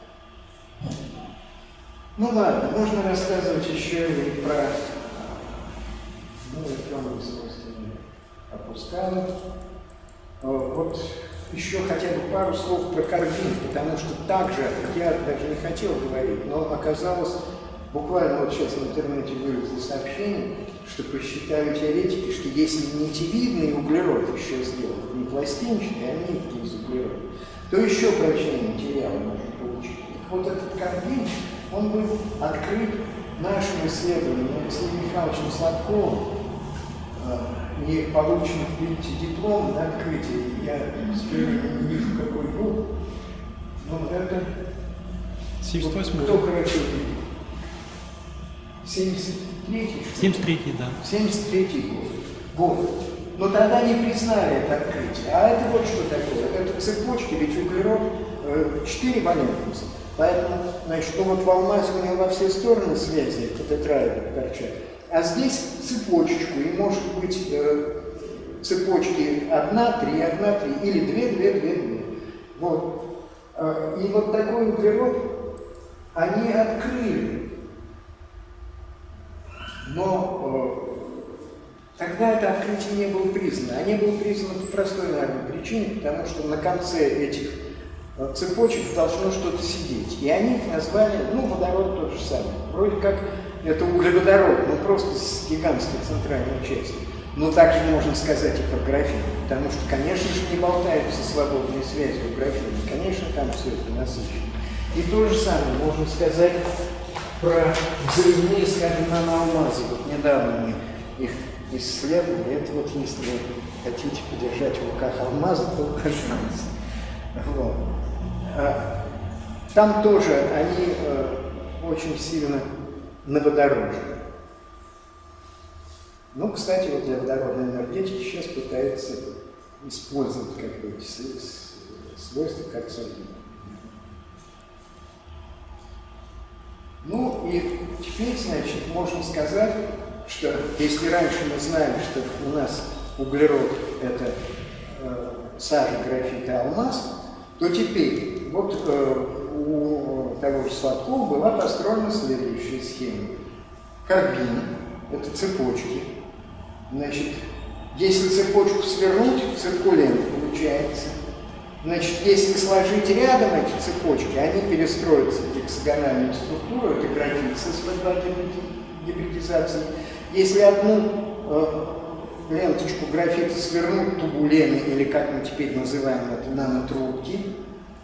Ну ладно, можно рассказывать еще и про электронные свойства опускали. Вот еще хотя бы пару слов про карбин, потому что также, я даже не хотел говорить, но оказалось, буквально вот сейчас в интернете вылезло сообщение, что посчитали теоретики, что если нитевидный углерод еще сделать, не пластинчатый, а нитки из углерода, то еще прочнее материалы можно получить. Вот этот карбин, он был открыт нашим исследованием Алексеем Михайловичем Сладковым не получен, видите, диплом на открытии. Я теперь не вижу, какой год. Но это... 78-й. Кто хорошо видит? 73-й? 73-й, да. 73-й год. Вот. Но тогда не признали это открытие. А это вот что такое? Это цепочки, ведь углерод 4 валентности. Поэтому, значит, ну вот в алмазе у него во все стороны связи, это тетраэдр торчат. А здесь цепочечку, и может быть цепочки 1, 3, 1, 3, или 2, 2, 2, 2. Вот. И вот такой углерод они открыли. Но тогда это открытие не было признано. А не было признано по простой, наверное, причине, потому что на конце этих цепочек должно что-то сидеть. И они их назвали, ну, водород тот же самый. Вроде как это углеводород, но просто с гигантской центральной частью. Но также можно сказать и про графин, потому что, конечно же, не болтаются свободные связи у графина. Конечно, там все это насыщено. И то же самое можно сказать про взрывные, скажем, наноалмазы. Вот недавно мы их исследовали. Это вот если вы хотите подержать в руках алмазы, то пожалуйста. Вот. Там тоже они очень сильно новодорожны. Ну, кстати, вот для водородной энергетики сейчас пытаются использовать как бы эти свойства как солидные. Ну и теперь, значит, можно сказать, что если раньше мы знали, что у нас углерод это сажа, графит и алмаз, то теперь вот у того же Сладкова была построена следующая схема. Карбин – это цепочки. Значит, если цепочку свернуть, циркулент получается. Значит, если сложить рядом эти цепочки, они перестроятся в гексагональную структуру, это графит со своей гибридизацией. Если одну ленточку графита свернуть, тубулены, или как мы теперь называем это, нанотрубки,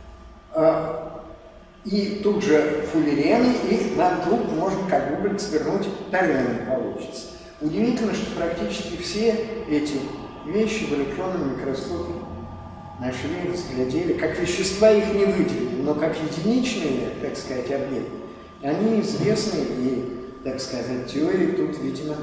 и тут же фуллерены, и нанотрубку можно как уголь свернуть, торены получится. Удивительно, что практически все эти вещи в электронном микроскопе нашли, разглядели. Как вещества их не выделили, но как единичные, так сказать, объекты, они известны, и, так сказать, теории тут, видимо,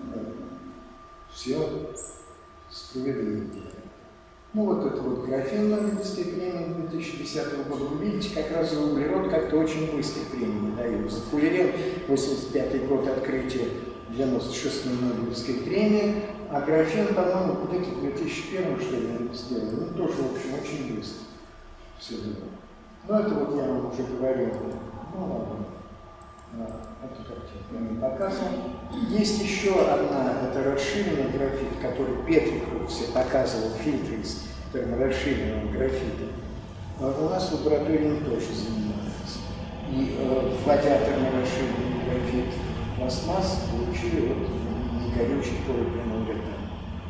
все справедливо. Ну вот это вот графин Нобелевской премии 2010 года. Вы видите, как раз за углерод как-то очень быстро премии дают. За фуллерен 85 год открытия, 96-й Нобелевской премии, а графин, по-моему, где-то в 2001 что ли сделали. Ну тоже, в общем, очень быстро все было. Ну это вот я вам уже говорил. Ну ладно. Эту картинку я не показывал. Есть еще одна, это расширенный графит, который Петриков все показывал, фильтры из терморасширенного графита. У нас в лаборатории им тоже занимаются. И вводя терморасширенный графит в пластмасс, получили вот негорючий полипреноуретан.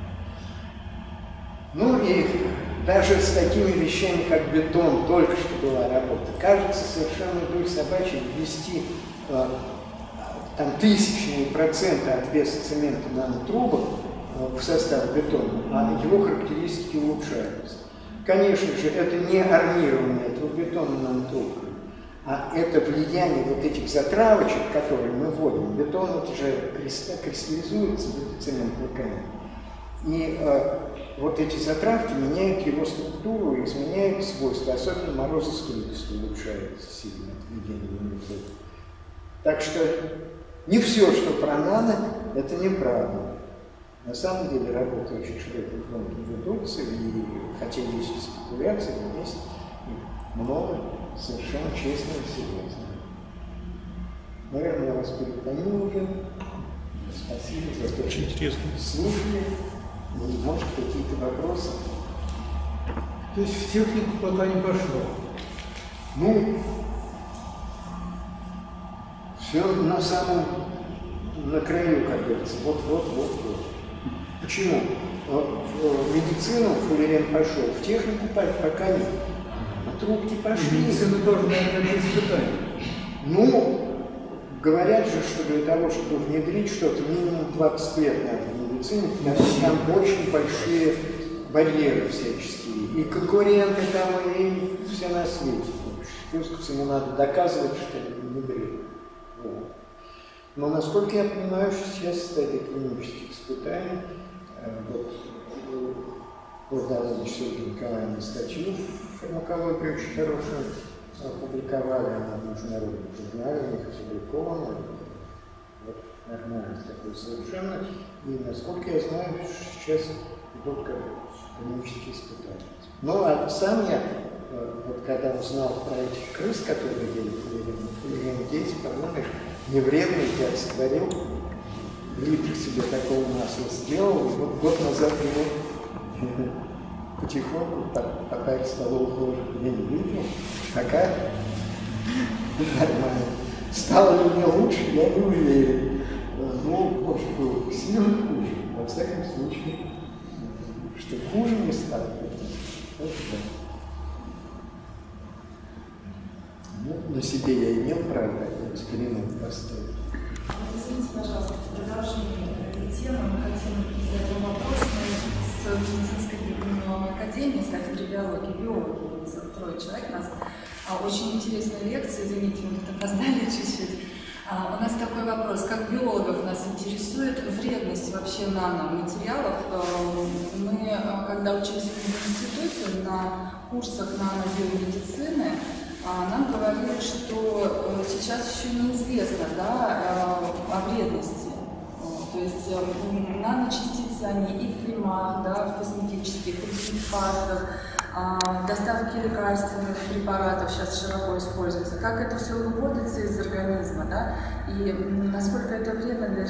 Ну и даже с такими вещами, как бетон, только что была работа. Кажется, совершенно вдоль собачьей ввести там тысячные проценты от веса цемента нанотрубок в состав бетона, а его характеристики улучшаются. Конечно же, это не армирование этого бетона нанотрубками, а это влияние вот этих затравочек, которые мы вводим. Бетон это же кристаллизуется в цементной камере. И вот эти затравки меняют его структуру и изменяют свойства, особенно морозостойкость улучшается сильно от введения нанотрубок. Так что не все, что про нано, это неправда. На самом деле работы очень широким фронтом ведутся, и хотя есть и спекуляции, но есть много совершенно честного и серьезного. Наверное, я вас переклонил уже. Спасибо за то, что слушали. И, может, какие-то вопросы? То есть в технику пока не пошло? Ну, все на самом, на краю, как говорится, вот. Почему? В медицину фуллерен пошел, в технику пока нет. Трубки пошли. Медицина тоже, наверное, без испытаний. Ну, говорят же, что для того, чтобы внедрить что-то, минимум 20 лет надо в медицине, потому что там очень большие барьеры всяческие. И конкуренты там, и все на свете. Плюс ему надо доказывать, что это внедрили. Вот. Но, насколько я понимаю, что сейчас в стадии клинических испытаний, вот довольно сегодня Николаевна статью в фармакологии очень хорошую опубликовали, она в международном журнале, у них опубликована. Вот нормально такой совершенно. И, насколько я знаю, сейчас идут клинические испытания. Ну, а сам я, вот когда узнал про этих крыс, которые ели фуллерен, дети, подумаешь, не вредный, я сотворил, литр себе такого масла сделал, и вот год назад его потихоньку по 5 столовых ложек я не видел, пока нормально. Стало ли мне лучше, я не уверен. Ну, может, было сильно хуже. Во всяком случае, что хуже не стало. Вот так. Ну, на себе я имел право эксперимент поставить. Извините, пожалуйста, в продолжении этой темы мы хотим задать вам вопрос. Мы с медицинской академии, с кафедры биологии, биологи, трое человек нас. Очень интересная лекция, извините, мы тут опоздали чуть-чуть. У нас такой вопрос, как биологов нас интересует вредность вообще наноматериалов. Мы, когда учились в институте на курсах нанобиомедицины, нам говорили, что сейчас еще неизвестно, да, о вредности. То есть наночастицы, они и в кремах, да, в косметических, в пастах, доставки лекарственных препаратов сейчас широко используется. Как это все выводится из организма, да, и насколько это вредно для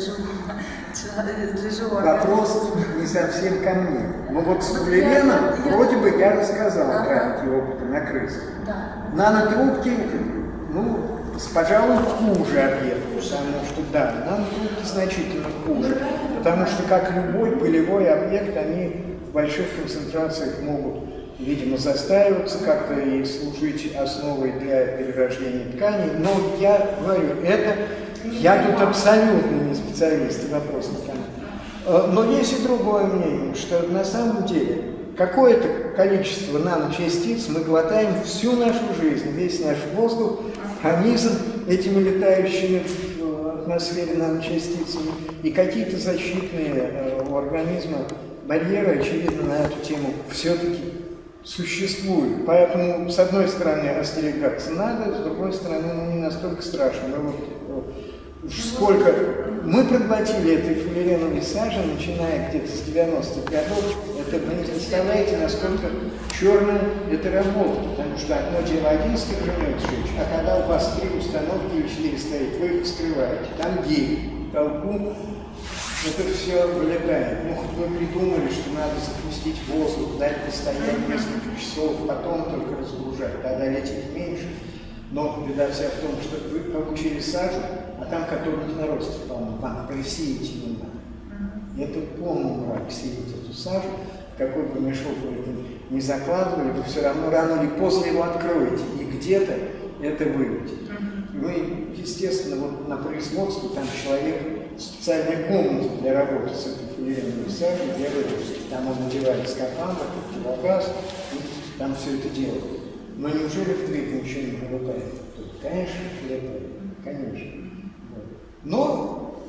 живого организма. Вопрос не совсем ко мне. Но вот с фуллереном вроде бы я рассказал про эти опыты на крысах. Да. Нанотрубки, ну, пожалуй, хуже объект, потому что, да, нанотрубки значительно хуже, потому что, как любой пылевой объект, они в больших концентрациях могут, видимо, застаиваться как-то и служить основой для перерождения тканей. Но я говорю, я тут абсолютно не специалист, вопрос не ко мне. Но есть и другое мнение, что на самом деле какое-то количество наночастиц мы глотаем всю нашу жизнь, весь наш воздух пронизан этими летающими в атмосфере наночастицами, и какие-то защитные у организма барьеры, очевидно, на эту тему все-таки существуют. Поэтому, с одной стороны, остерегаться надо, с другой стороны, ну, не настолько страшно. Мы вот, уж сколько мы проглотили этой фуллереновой сажи, начиная где-то с 90-х годов, это вы не представляете, насколько черная это работа, потому что одно дело один стерженек сжечь, а когда у вас 3 установки или 4 стоит, вы их вскрываете, там 9, толпу, это все вылетает. Ну, хоть мы придумали, что надо запустить воздух, дать постоять несколько часов, потом только разгружать, тогда летит меньше. Но беда вся в том, что вы получили сажу, а там которых наростов, по-моему, вам присеять не надо. Это полный мрак сеять эту сажу, в какой бы мешок вы это не закладывали, вы все равно рано или поздно его откроете, и где-то это вылетит. Вы, естественно, вот на производстве там человек в специальной комнате для работы с этой фуллереновой сажей делает, там он надевает скафандр, противогаз, и там все это делает. Но неужели в третьем ничего не вылетает? Конечно, вылетает, конечно. Но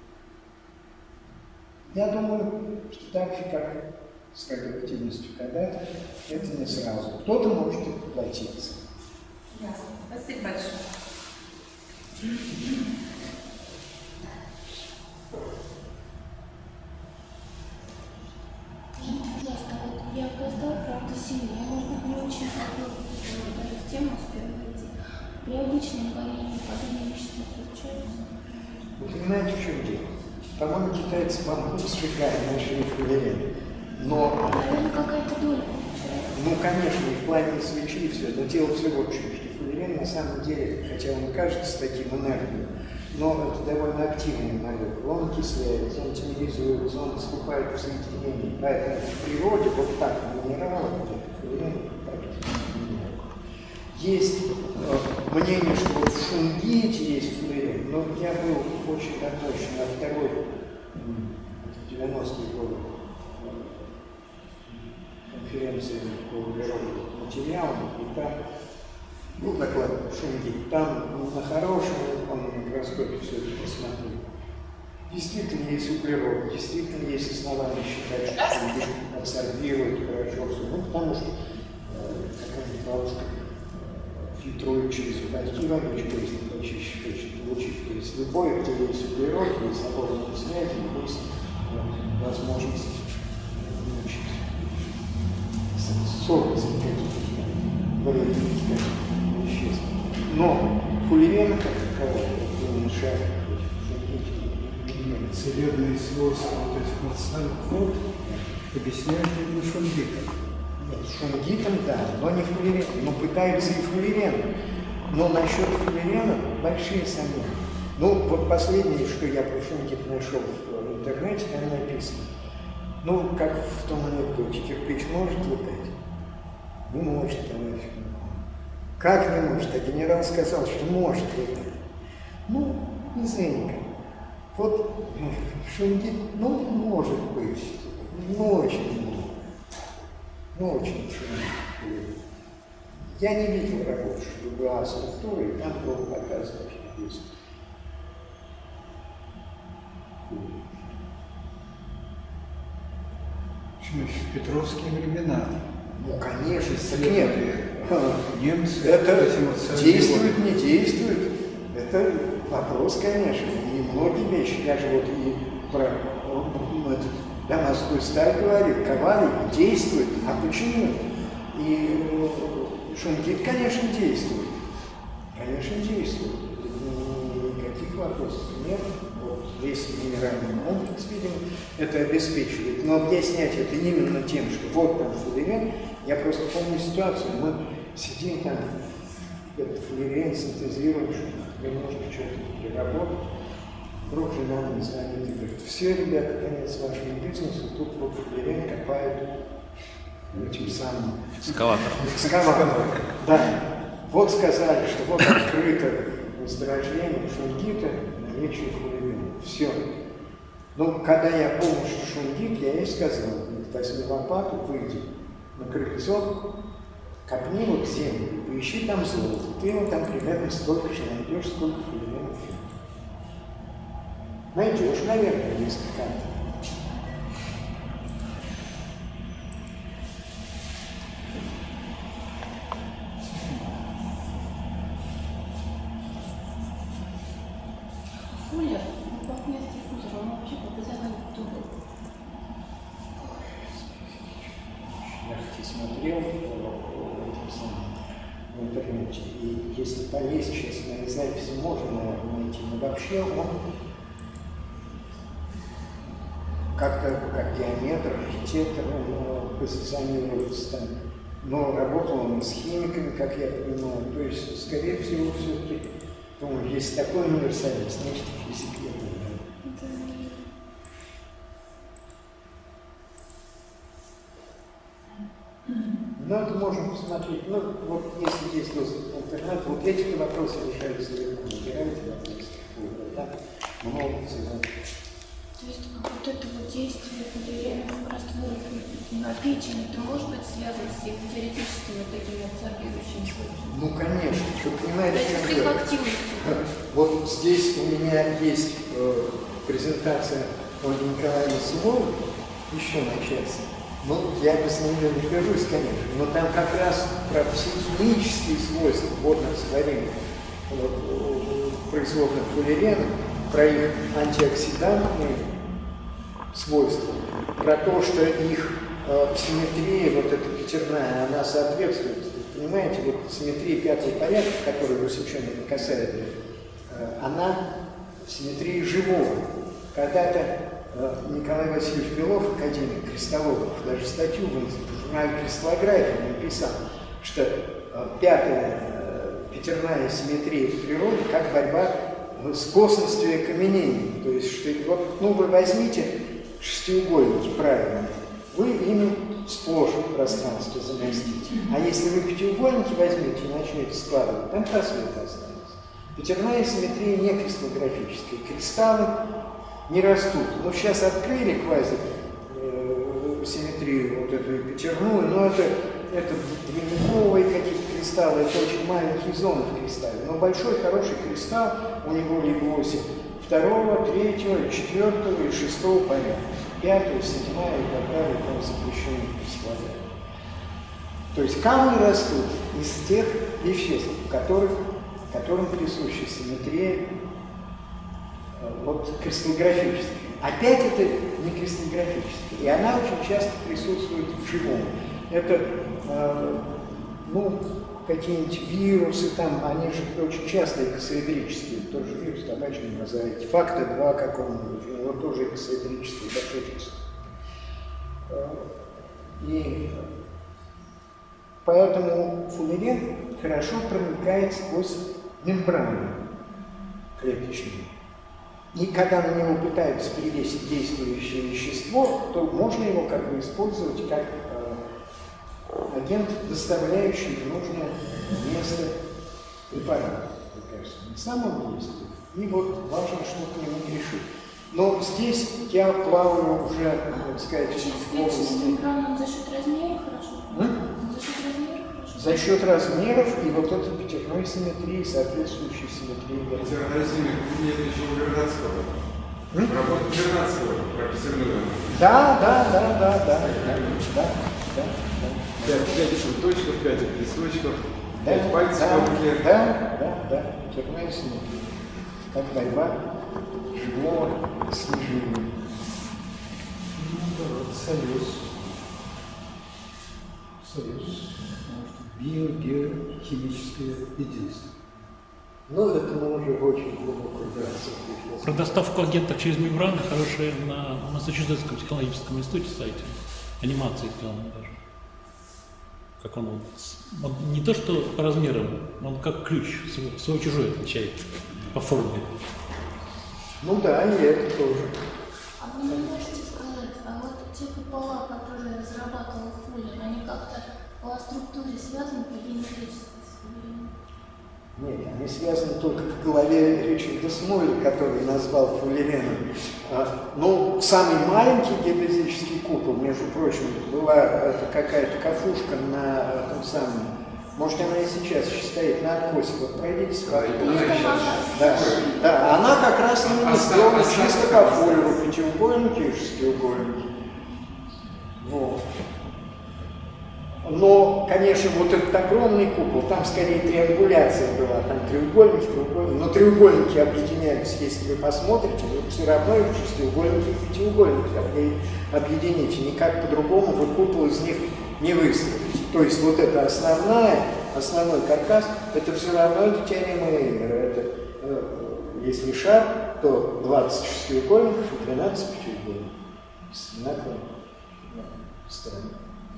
я думаю, что так же, как с радиоактивностью когда-то, это не сразу. Кто-то может и поплатиться. Ясно. Спасибо большое. Пожалуйста, вот я опоздал, правда, сильно. Я, может быть, не очень хотела эту тему войти. При обычном горении подобные вещества получаются. Вы понимаете, в чем дело? По-моему, китайцы бамбук сжигали, нашли фуллерен. Но... Наверное, какая-то доля получается. Ну, конечно, и в плане свечи и все. Но дело всего в чем, что фуллерен на самом деле, хотя он кажется таким энергией, но это довольно активный молекул. Он окисляется, он темперизуется, он вступает в соединение. Поэтому в природе вот так минералы, фуллерен практически не меняют. Есть мнение, что вот в Шунгите есть флюорен, но я был очень давно, еще на второй, 90-е годы, конференции по углеродным материалам, и там был доклад Шунгит, там на хорошем микроскопе все это посмотрели. Действительно есть углерод, действительно есть основания считать, что Шунгит абсорбирует хорошо все, ну потому что какая-нибудь бабушка фильтрует через угольки вонючку, если почище хочет получить. То есть любой, где есть углерод, есть оборотные связи, есть возможность сорваться каких-то вредных веществ. Но фуллерен как таковой, это уменьшает Целебные свойства вот этих марциальных вод объясняют именно шунгитом. Шунгитом, да, но не фуллереном. Но пытаются и фуллереном. Но насчет фуллерена большие сомнения. Ну, вот последнее, что я про шунгит нашел в интернете, там написано. Ну, как в том анекдоте, кирпич может летать? Не может, товарищ. Как не может? А генерал сказал, что может летать. Ну, извините. Вот шунгит, ну, может быть, но очень много. Ну, очень шунгит. Я не видел работы, чтобы была структура, и там было показано, что есть. Почему еще в петровские времена? Ну, конечно, так нет. Немцы Это этим действует, не действует. Это вопрос, конечно. И многие вещи, даже вот и про дамасскую сталь говорит, ковали, действует. А почему? И шунгит, конечно, действует. Конечно, действует. Никаких вопросов нет. Вот весь минеральный комплекс, видимо, это обеспечивает. Но объяснять это именно тем, что вот там фуллерен, я просто помню ситуацию. Мы сидим там, этот фуллерен синтезируем, что мне нужно что-то переработать. Вдруг жена мне звонит и говорит: все, ребята, конец вашему бизнесу, тут вот фуллерен копают этим самым экскаватором. Да. Вот сказали, что вот открыто возрождение шунгита, наличие фуллерена. Все. Ну, когда я понял, что шунгит, я ей сказал: возьми лопату, выйди на крыльцо, копни вот землю, поищи там золото. Ты его там примерно столько же найдешь, сколько фуллеренов. Найдешь, наверное, несколько. Фуллер, ну, как место диффузора, он вообще по обязательному кто был? Я хоть и смотрел в интернете, и если полезть сейчас на записи, можно, наверное, найти, но вообще он как-то как геометр, архитектор, он позиционируется там. Но работал он и с химиками, как я понимаю. То есть, скорее всего, все-таки, думаю, если такой универсалист, значит, физик я понимаю. Ну, это можно посмотреть. Ну, вот если есть доступ в интернет, вот эти вопросы решаются легко. Набираете вопросы, да? Много всего. То есть вот это вот действие фуллереновых растворов на печень, это может быть связано с их теоретическими такими абсорбирующими свойствами? Ну, конечно. Вы То понимаете, есть с их активностью. вот здесь у меня есть презентация Ольги Николаевны Суворовой, еще начаться. Ну, я без нее не вяжусь, конечно, но там как раз про все химические свойства водорастворимых производных фуллерена, про их антиоксидантные свойства, про то, что их симметрия, вот эта пятерная, она соответствует, понимаете, вот симметрия пятого порядка, которую высоченный касается, она симметрия живого. Когда-то Николай Васильевич Белов, академик крестологов, даже статью в журнале «Кристаллография» написал, что пятая пятерная симметрия в природе как борьба с косностью и окаменением. То есть, что вот, ну, вы возьмите шестиугольники правильно, вы ими сплошь пространство замостить. А если вы пятиугольники возьмете и начнете складывать, там просвет останется. Пятерная симметрия не кристаллографическая. Кристаллы не растут. Ну, сейчас открыли квази-симметрию, вот эту пятерную, но это двойниковые какие-то кристаллы, это очень маленькие зоны в кристалле. Но большой, хороший кристалл, у него либо осень второго, третьего, четвертого и шестого порядка. Пятого, седьмая и так далее, там запрещенных кристаллов. То есть камни растут из тех веществ, которым присуща симметрия вот, кристаллографическая. Опять это не кристаллографическая, и она очень часто присутствует в живом. Это, какие-нибудь вирусы там, они же очень часто экосоэдрические, тот же вирус табачной мозаики, факта 2 какого-нибудь, у него тоже экосоэдрические, большое число. И поэтому фуллерен хорошо проникает сквозь мембрану клеточную. И когда на него пытаются перевесить действующее вещество, то можно его как бы использовать как агент, доставляющий в нужное место препарата, лекарственного, самого действия. И вот важно, что к нему решить. Но здесь я плаваю уже, так сказать, в области... За счет размера хорошо? За счет размера хорошо? За счет размеров и вот этой пятерной симметрии, соответствующей симметрии. Пятерная симметрия нет ничего Вернадского. Работа Вернадского, профессиональная. Да. 5 шуточков, 5 листочков, 5 пальцев в руке. Да. Пятерная симметрия. Как борьба живого с неживым. Союз. Биохимическое единство. Ну, это мы уже в очень глубокую грацию. Про доставку агентов через мембраны хорошая на Массачусетском технологическом институте сайте. Анимации сделаны даже. Как он не то что по размерам, он как ключ, свой-чужой отличает по форме. Ну да, и это тоже. А вы не можете сказать, а вот те купола, которые разрабатывал Фуллер, они как-то по структуре связаны по генетической? Нет, они связаны только в голове Ричарда Смолли, который назвал фуллереном. Ну, самый маленький геодезический купол, между прочим, была какая-то кафушка на том самом, может, она и сейчас еще стоит на откосе, вот пройдитесь по Да, она как раз именно сделана чисто по фуллеру, пятиугольники и шестиугольники. Вот. Но, конечно, вот этот огромный купол, там скорее триангуляция была, там треугольники, но треугольники объединяются, если вы посмотрите, вы все равно их шестиугольники и пятиугольники объедините, никак по-другому вы купол из них не выстроите. То есть вот это основной каркас, это все равно это теорема Эйлера, это если шар, то 20 шестиугольников и 12 пятиугольников с одинаковой стороной.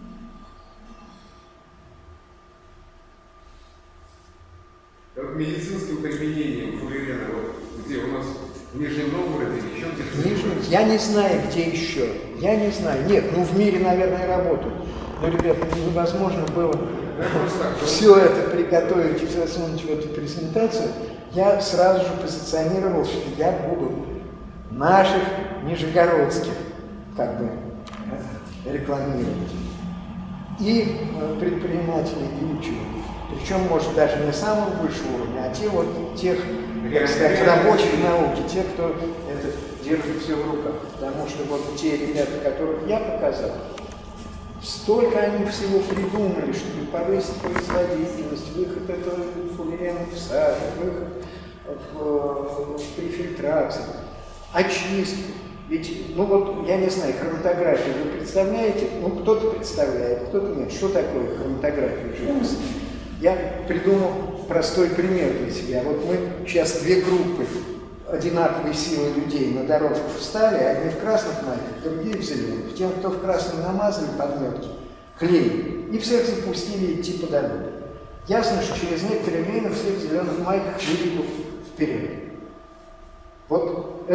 Как медицинским применением фуллерена, где у нас в Нижнем Новгороде или еще где-то? Я не знаю, где еще. Я не знаю. Нет, ну в мире, наверное, работают. Но, ребята, невозможно было все это приготовить и засунуть в эту презентацию. Я сразу же позиционировал, что я буду наших нижегородских как бы рекламировать. И предпринимателей, и ученых. Причем, может, даже не самого высшего уровня, а тех, так сказать, рабочих науки, те, кто это держит все в руках. Потому что вот те ребята, которых я показал, столько они всего придумали, чтобы повысить производительность, выход этого фуллерена в сажу, выход при фильтрации, очистку. Ведь, ну вот, я не знаю, хроматографию вы представляете? Ну, кто-то представляет, кто-то нет. Что такое хроматография живописи? Я придумал простой пример для себя. Вот мы сейчас две группы одинаковой силы людей на дорожку встали, одни в красных майках, другие в зеленых. Тем, кто в красном намазали подметки, клей, и всех запустили идти по дороге. Ясно, что через некоторое время все в зеленых майках выбегут вперед. Вот это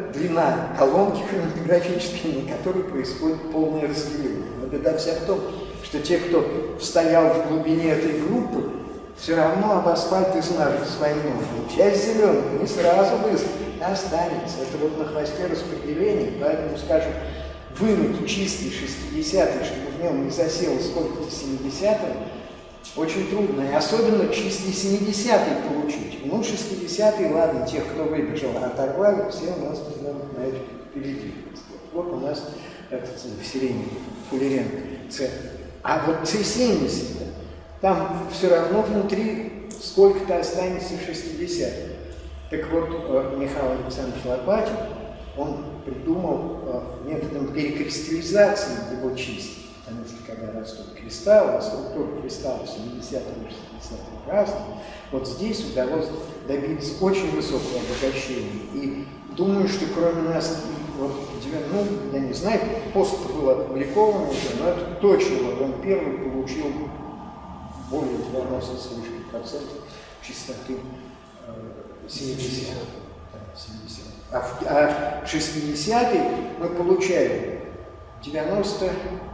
длина колонки хроматографической, на которой происходит полное разделение. Но беда вся в том, что те, кто стоял в глубине этой группы, все равно об асфальт измажут свои ноги. Часть зеленых не сразу быстро останется. Это вот на хвосте распределения, поэтому, скажем, вынуть чистый 60-й, чтобы в нем не засело сколько-то 70-й, очень трудно. И особенно чистый 70-й получить. Ну, 60-й, ладно, тех, кто выбежал, оторвали, все у нас на это впереди. Вот у нас этот в сирене Фуллерен С. А вот С70, там все равно внутри сколько-то останется 60. Так вот, Михаил Александрович Лопатин, он придумал методом перекристаллизации его чистить. Потому что когда растут кристаллы, а структура кристаллов 70-х и 60-х разная, вот здесь удалось добиться очень высокого обогащения. И думаю, что кроме нас, вот, ну, я не знаю, пост был опубликован уже, но это точно, вот он первый получил более 90 с лишним процентов чистоты 70. А 60-й мы получаем 99,5.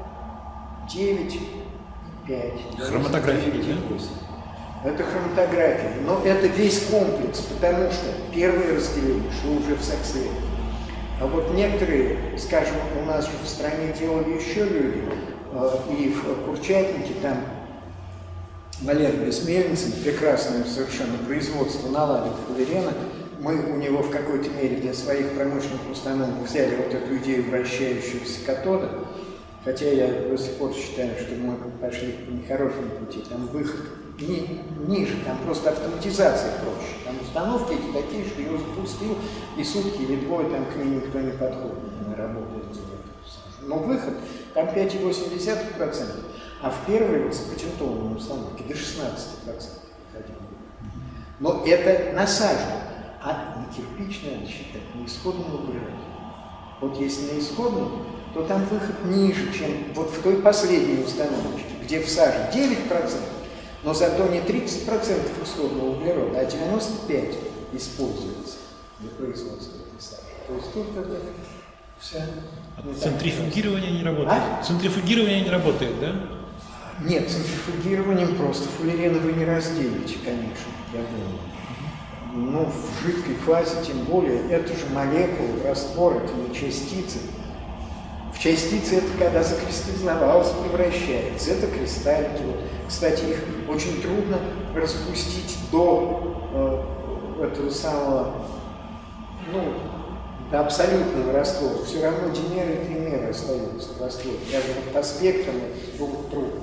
Хроматография, да? Это хроматография. Но это весь комплекс, потому что первое разделение шло уже в саксере. А вот некоторые, скажем, у нас же в стране делали еще люди, и в Курчатнике там Валерий Бессмельницын, прекрасное совершенно производство наладил фуллерена. Мы у него в какой-то мере для своих промышленных установок взяли вот эту идею вращающегося катода, хотя я до сих пор считаю, что мы пошли по нехорошему пути. Там выход ниже, там просто автоматизация проще. Там установки эти такие, что его запустил, и сутки или двое там к ней никто не подходит, не работает. Но выход там 5,8%, а в первой вот запатентованной установке до 16% выходил. Но это насажено. А на кирпич надо считать, на исходную углерод. Вот если на исходную, то там выход ниже, чем вот в той последней установочке, где в саже 9%, но зато не 30% исходного углерода, а 95% используется для производства этой сажи. То есть тут это вся... Центрифугирование не работает? Центрифугирование не работает, да? Нет, центрифугированием просто фуллерена вы не разделите, конечно, я думаю. Ну, в жидкой фазе, тем более, это же молекулы, раствор, это не частицы. В частицы это когда закристаллизовалось, превращается. Это кристаллики. Вот. Кстати, их очень трудно распустить до этого самого, ну, до абсолютного раствора. Все равно димеры и тримеры остаются в растворе. Даже по спектрам это трудно.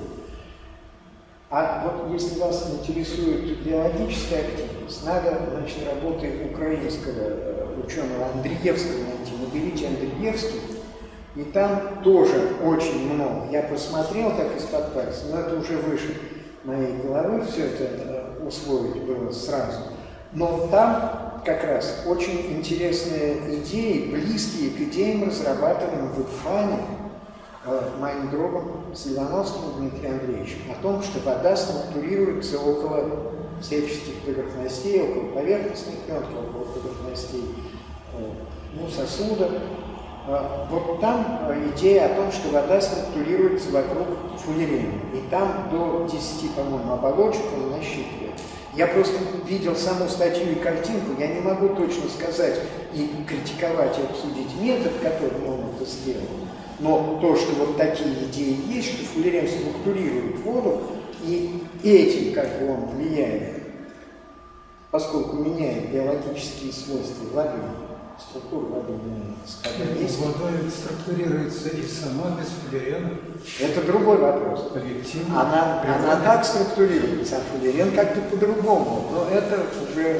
А вот если вас интересует биологическая активность, надо, значит, работы украинского ученого Андреевского найти. Наберите Андреевский, и там тоже очень много. Я посмотрел так из-под пальца, но это уже выше моей головы, все это усвоить было сразу. Но там как раз очень интересные идеи, близкие к идеям, разрабатываемым в ИПФАНе, моим другом Сильвановским Дмитрием Андреевичем, о том, что вода структурируется около сетчатых поверхностей, около поверхностных пленки, около поверхностей сосуда. Вот там идея о том, что вода структурируется вокруг фуллерена. И там до 10, по-моему, оболочек он насчитывает. Я просто видел саму статью и картинку, я не могу точно сказать и критиковать, и обсудить метод, которым он это сделал. Но то, что вот такие идеи есть, что фуллерен структурирует воду, и этим как бы он влияет, поскольку меняет биологические свойства воды, структура воды меняется. Есть... Вода ведь структурируется и сама без фуллерена. Это другой вопрос. Она так структурируется, а фуллерен как-то по-другому. Но это уже...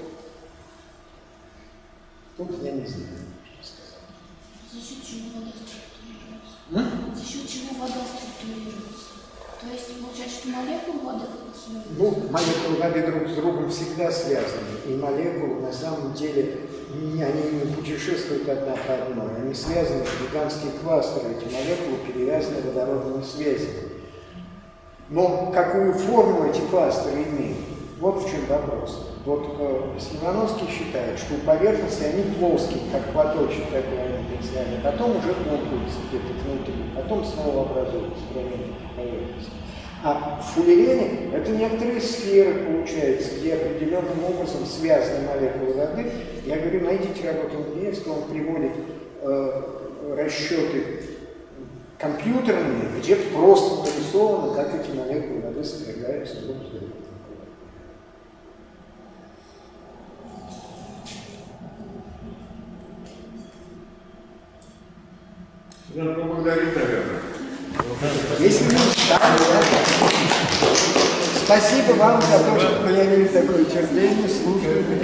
Тут я не знаю, что сказать. За счет чего вода структурируется? За счет чего вода структурируется? То есть получается, что молекулы воды связаны? Ну, молекулы воды друг с другом всегда связаны. И молекулы на самом деле, они не путешествуют одна по одной. Они связаны в гигантские кластеры. Эти молекулы перевязаны водородными связями. Но какую форму эти кластеры имеют? Вот в чем вопрос. Вот Симоновский считает, что поверхности, они плоские, как платочек такой, они специально. Потом уже контурятся где-то внутри, потом снова образуются поверхности. А в фуллерене это некоторые сферы, получается, где определенным образом связаны молекулы воды. Я говорю, найдите работу Андреевского, он приводит расчеты компьютерные, где просто нарисовано, как эти молекулы воды свергаются друг с другом. Надо поблагодарить, наверное. Если не устали, спасибо вам за то, что проявили такое терпение, слушали.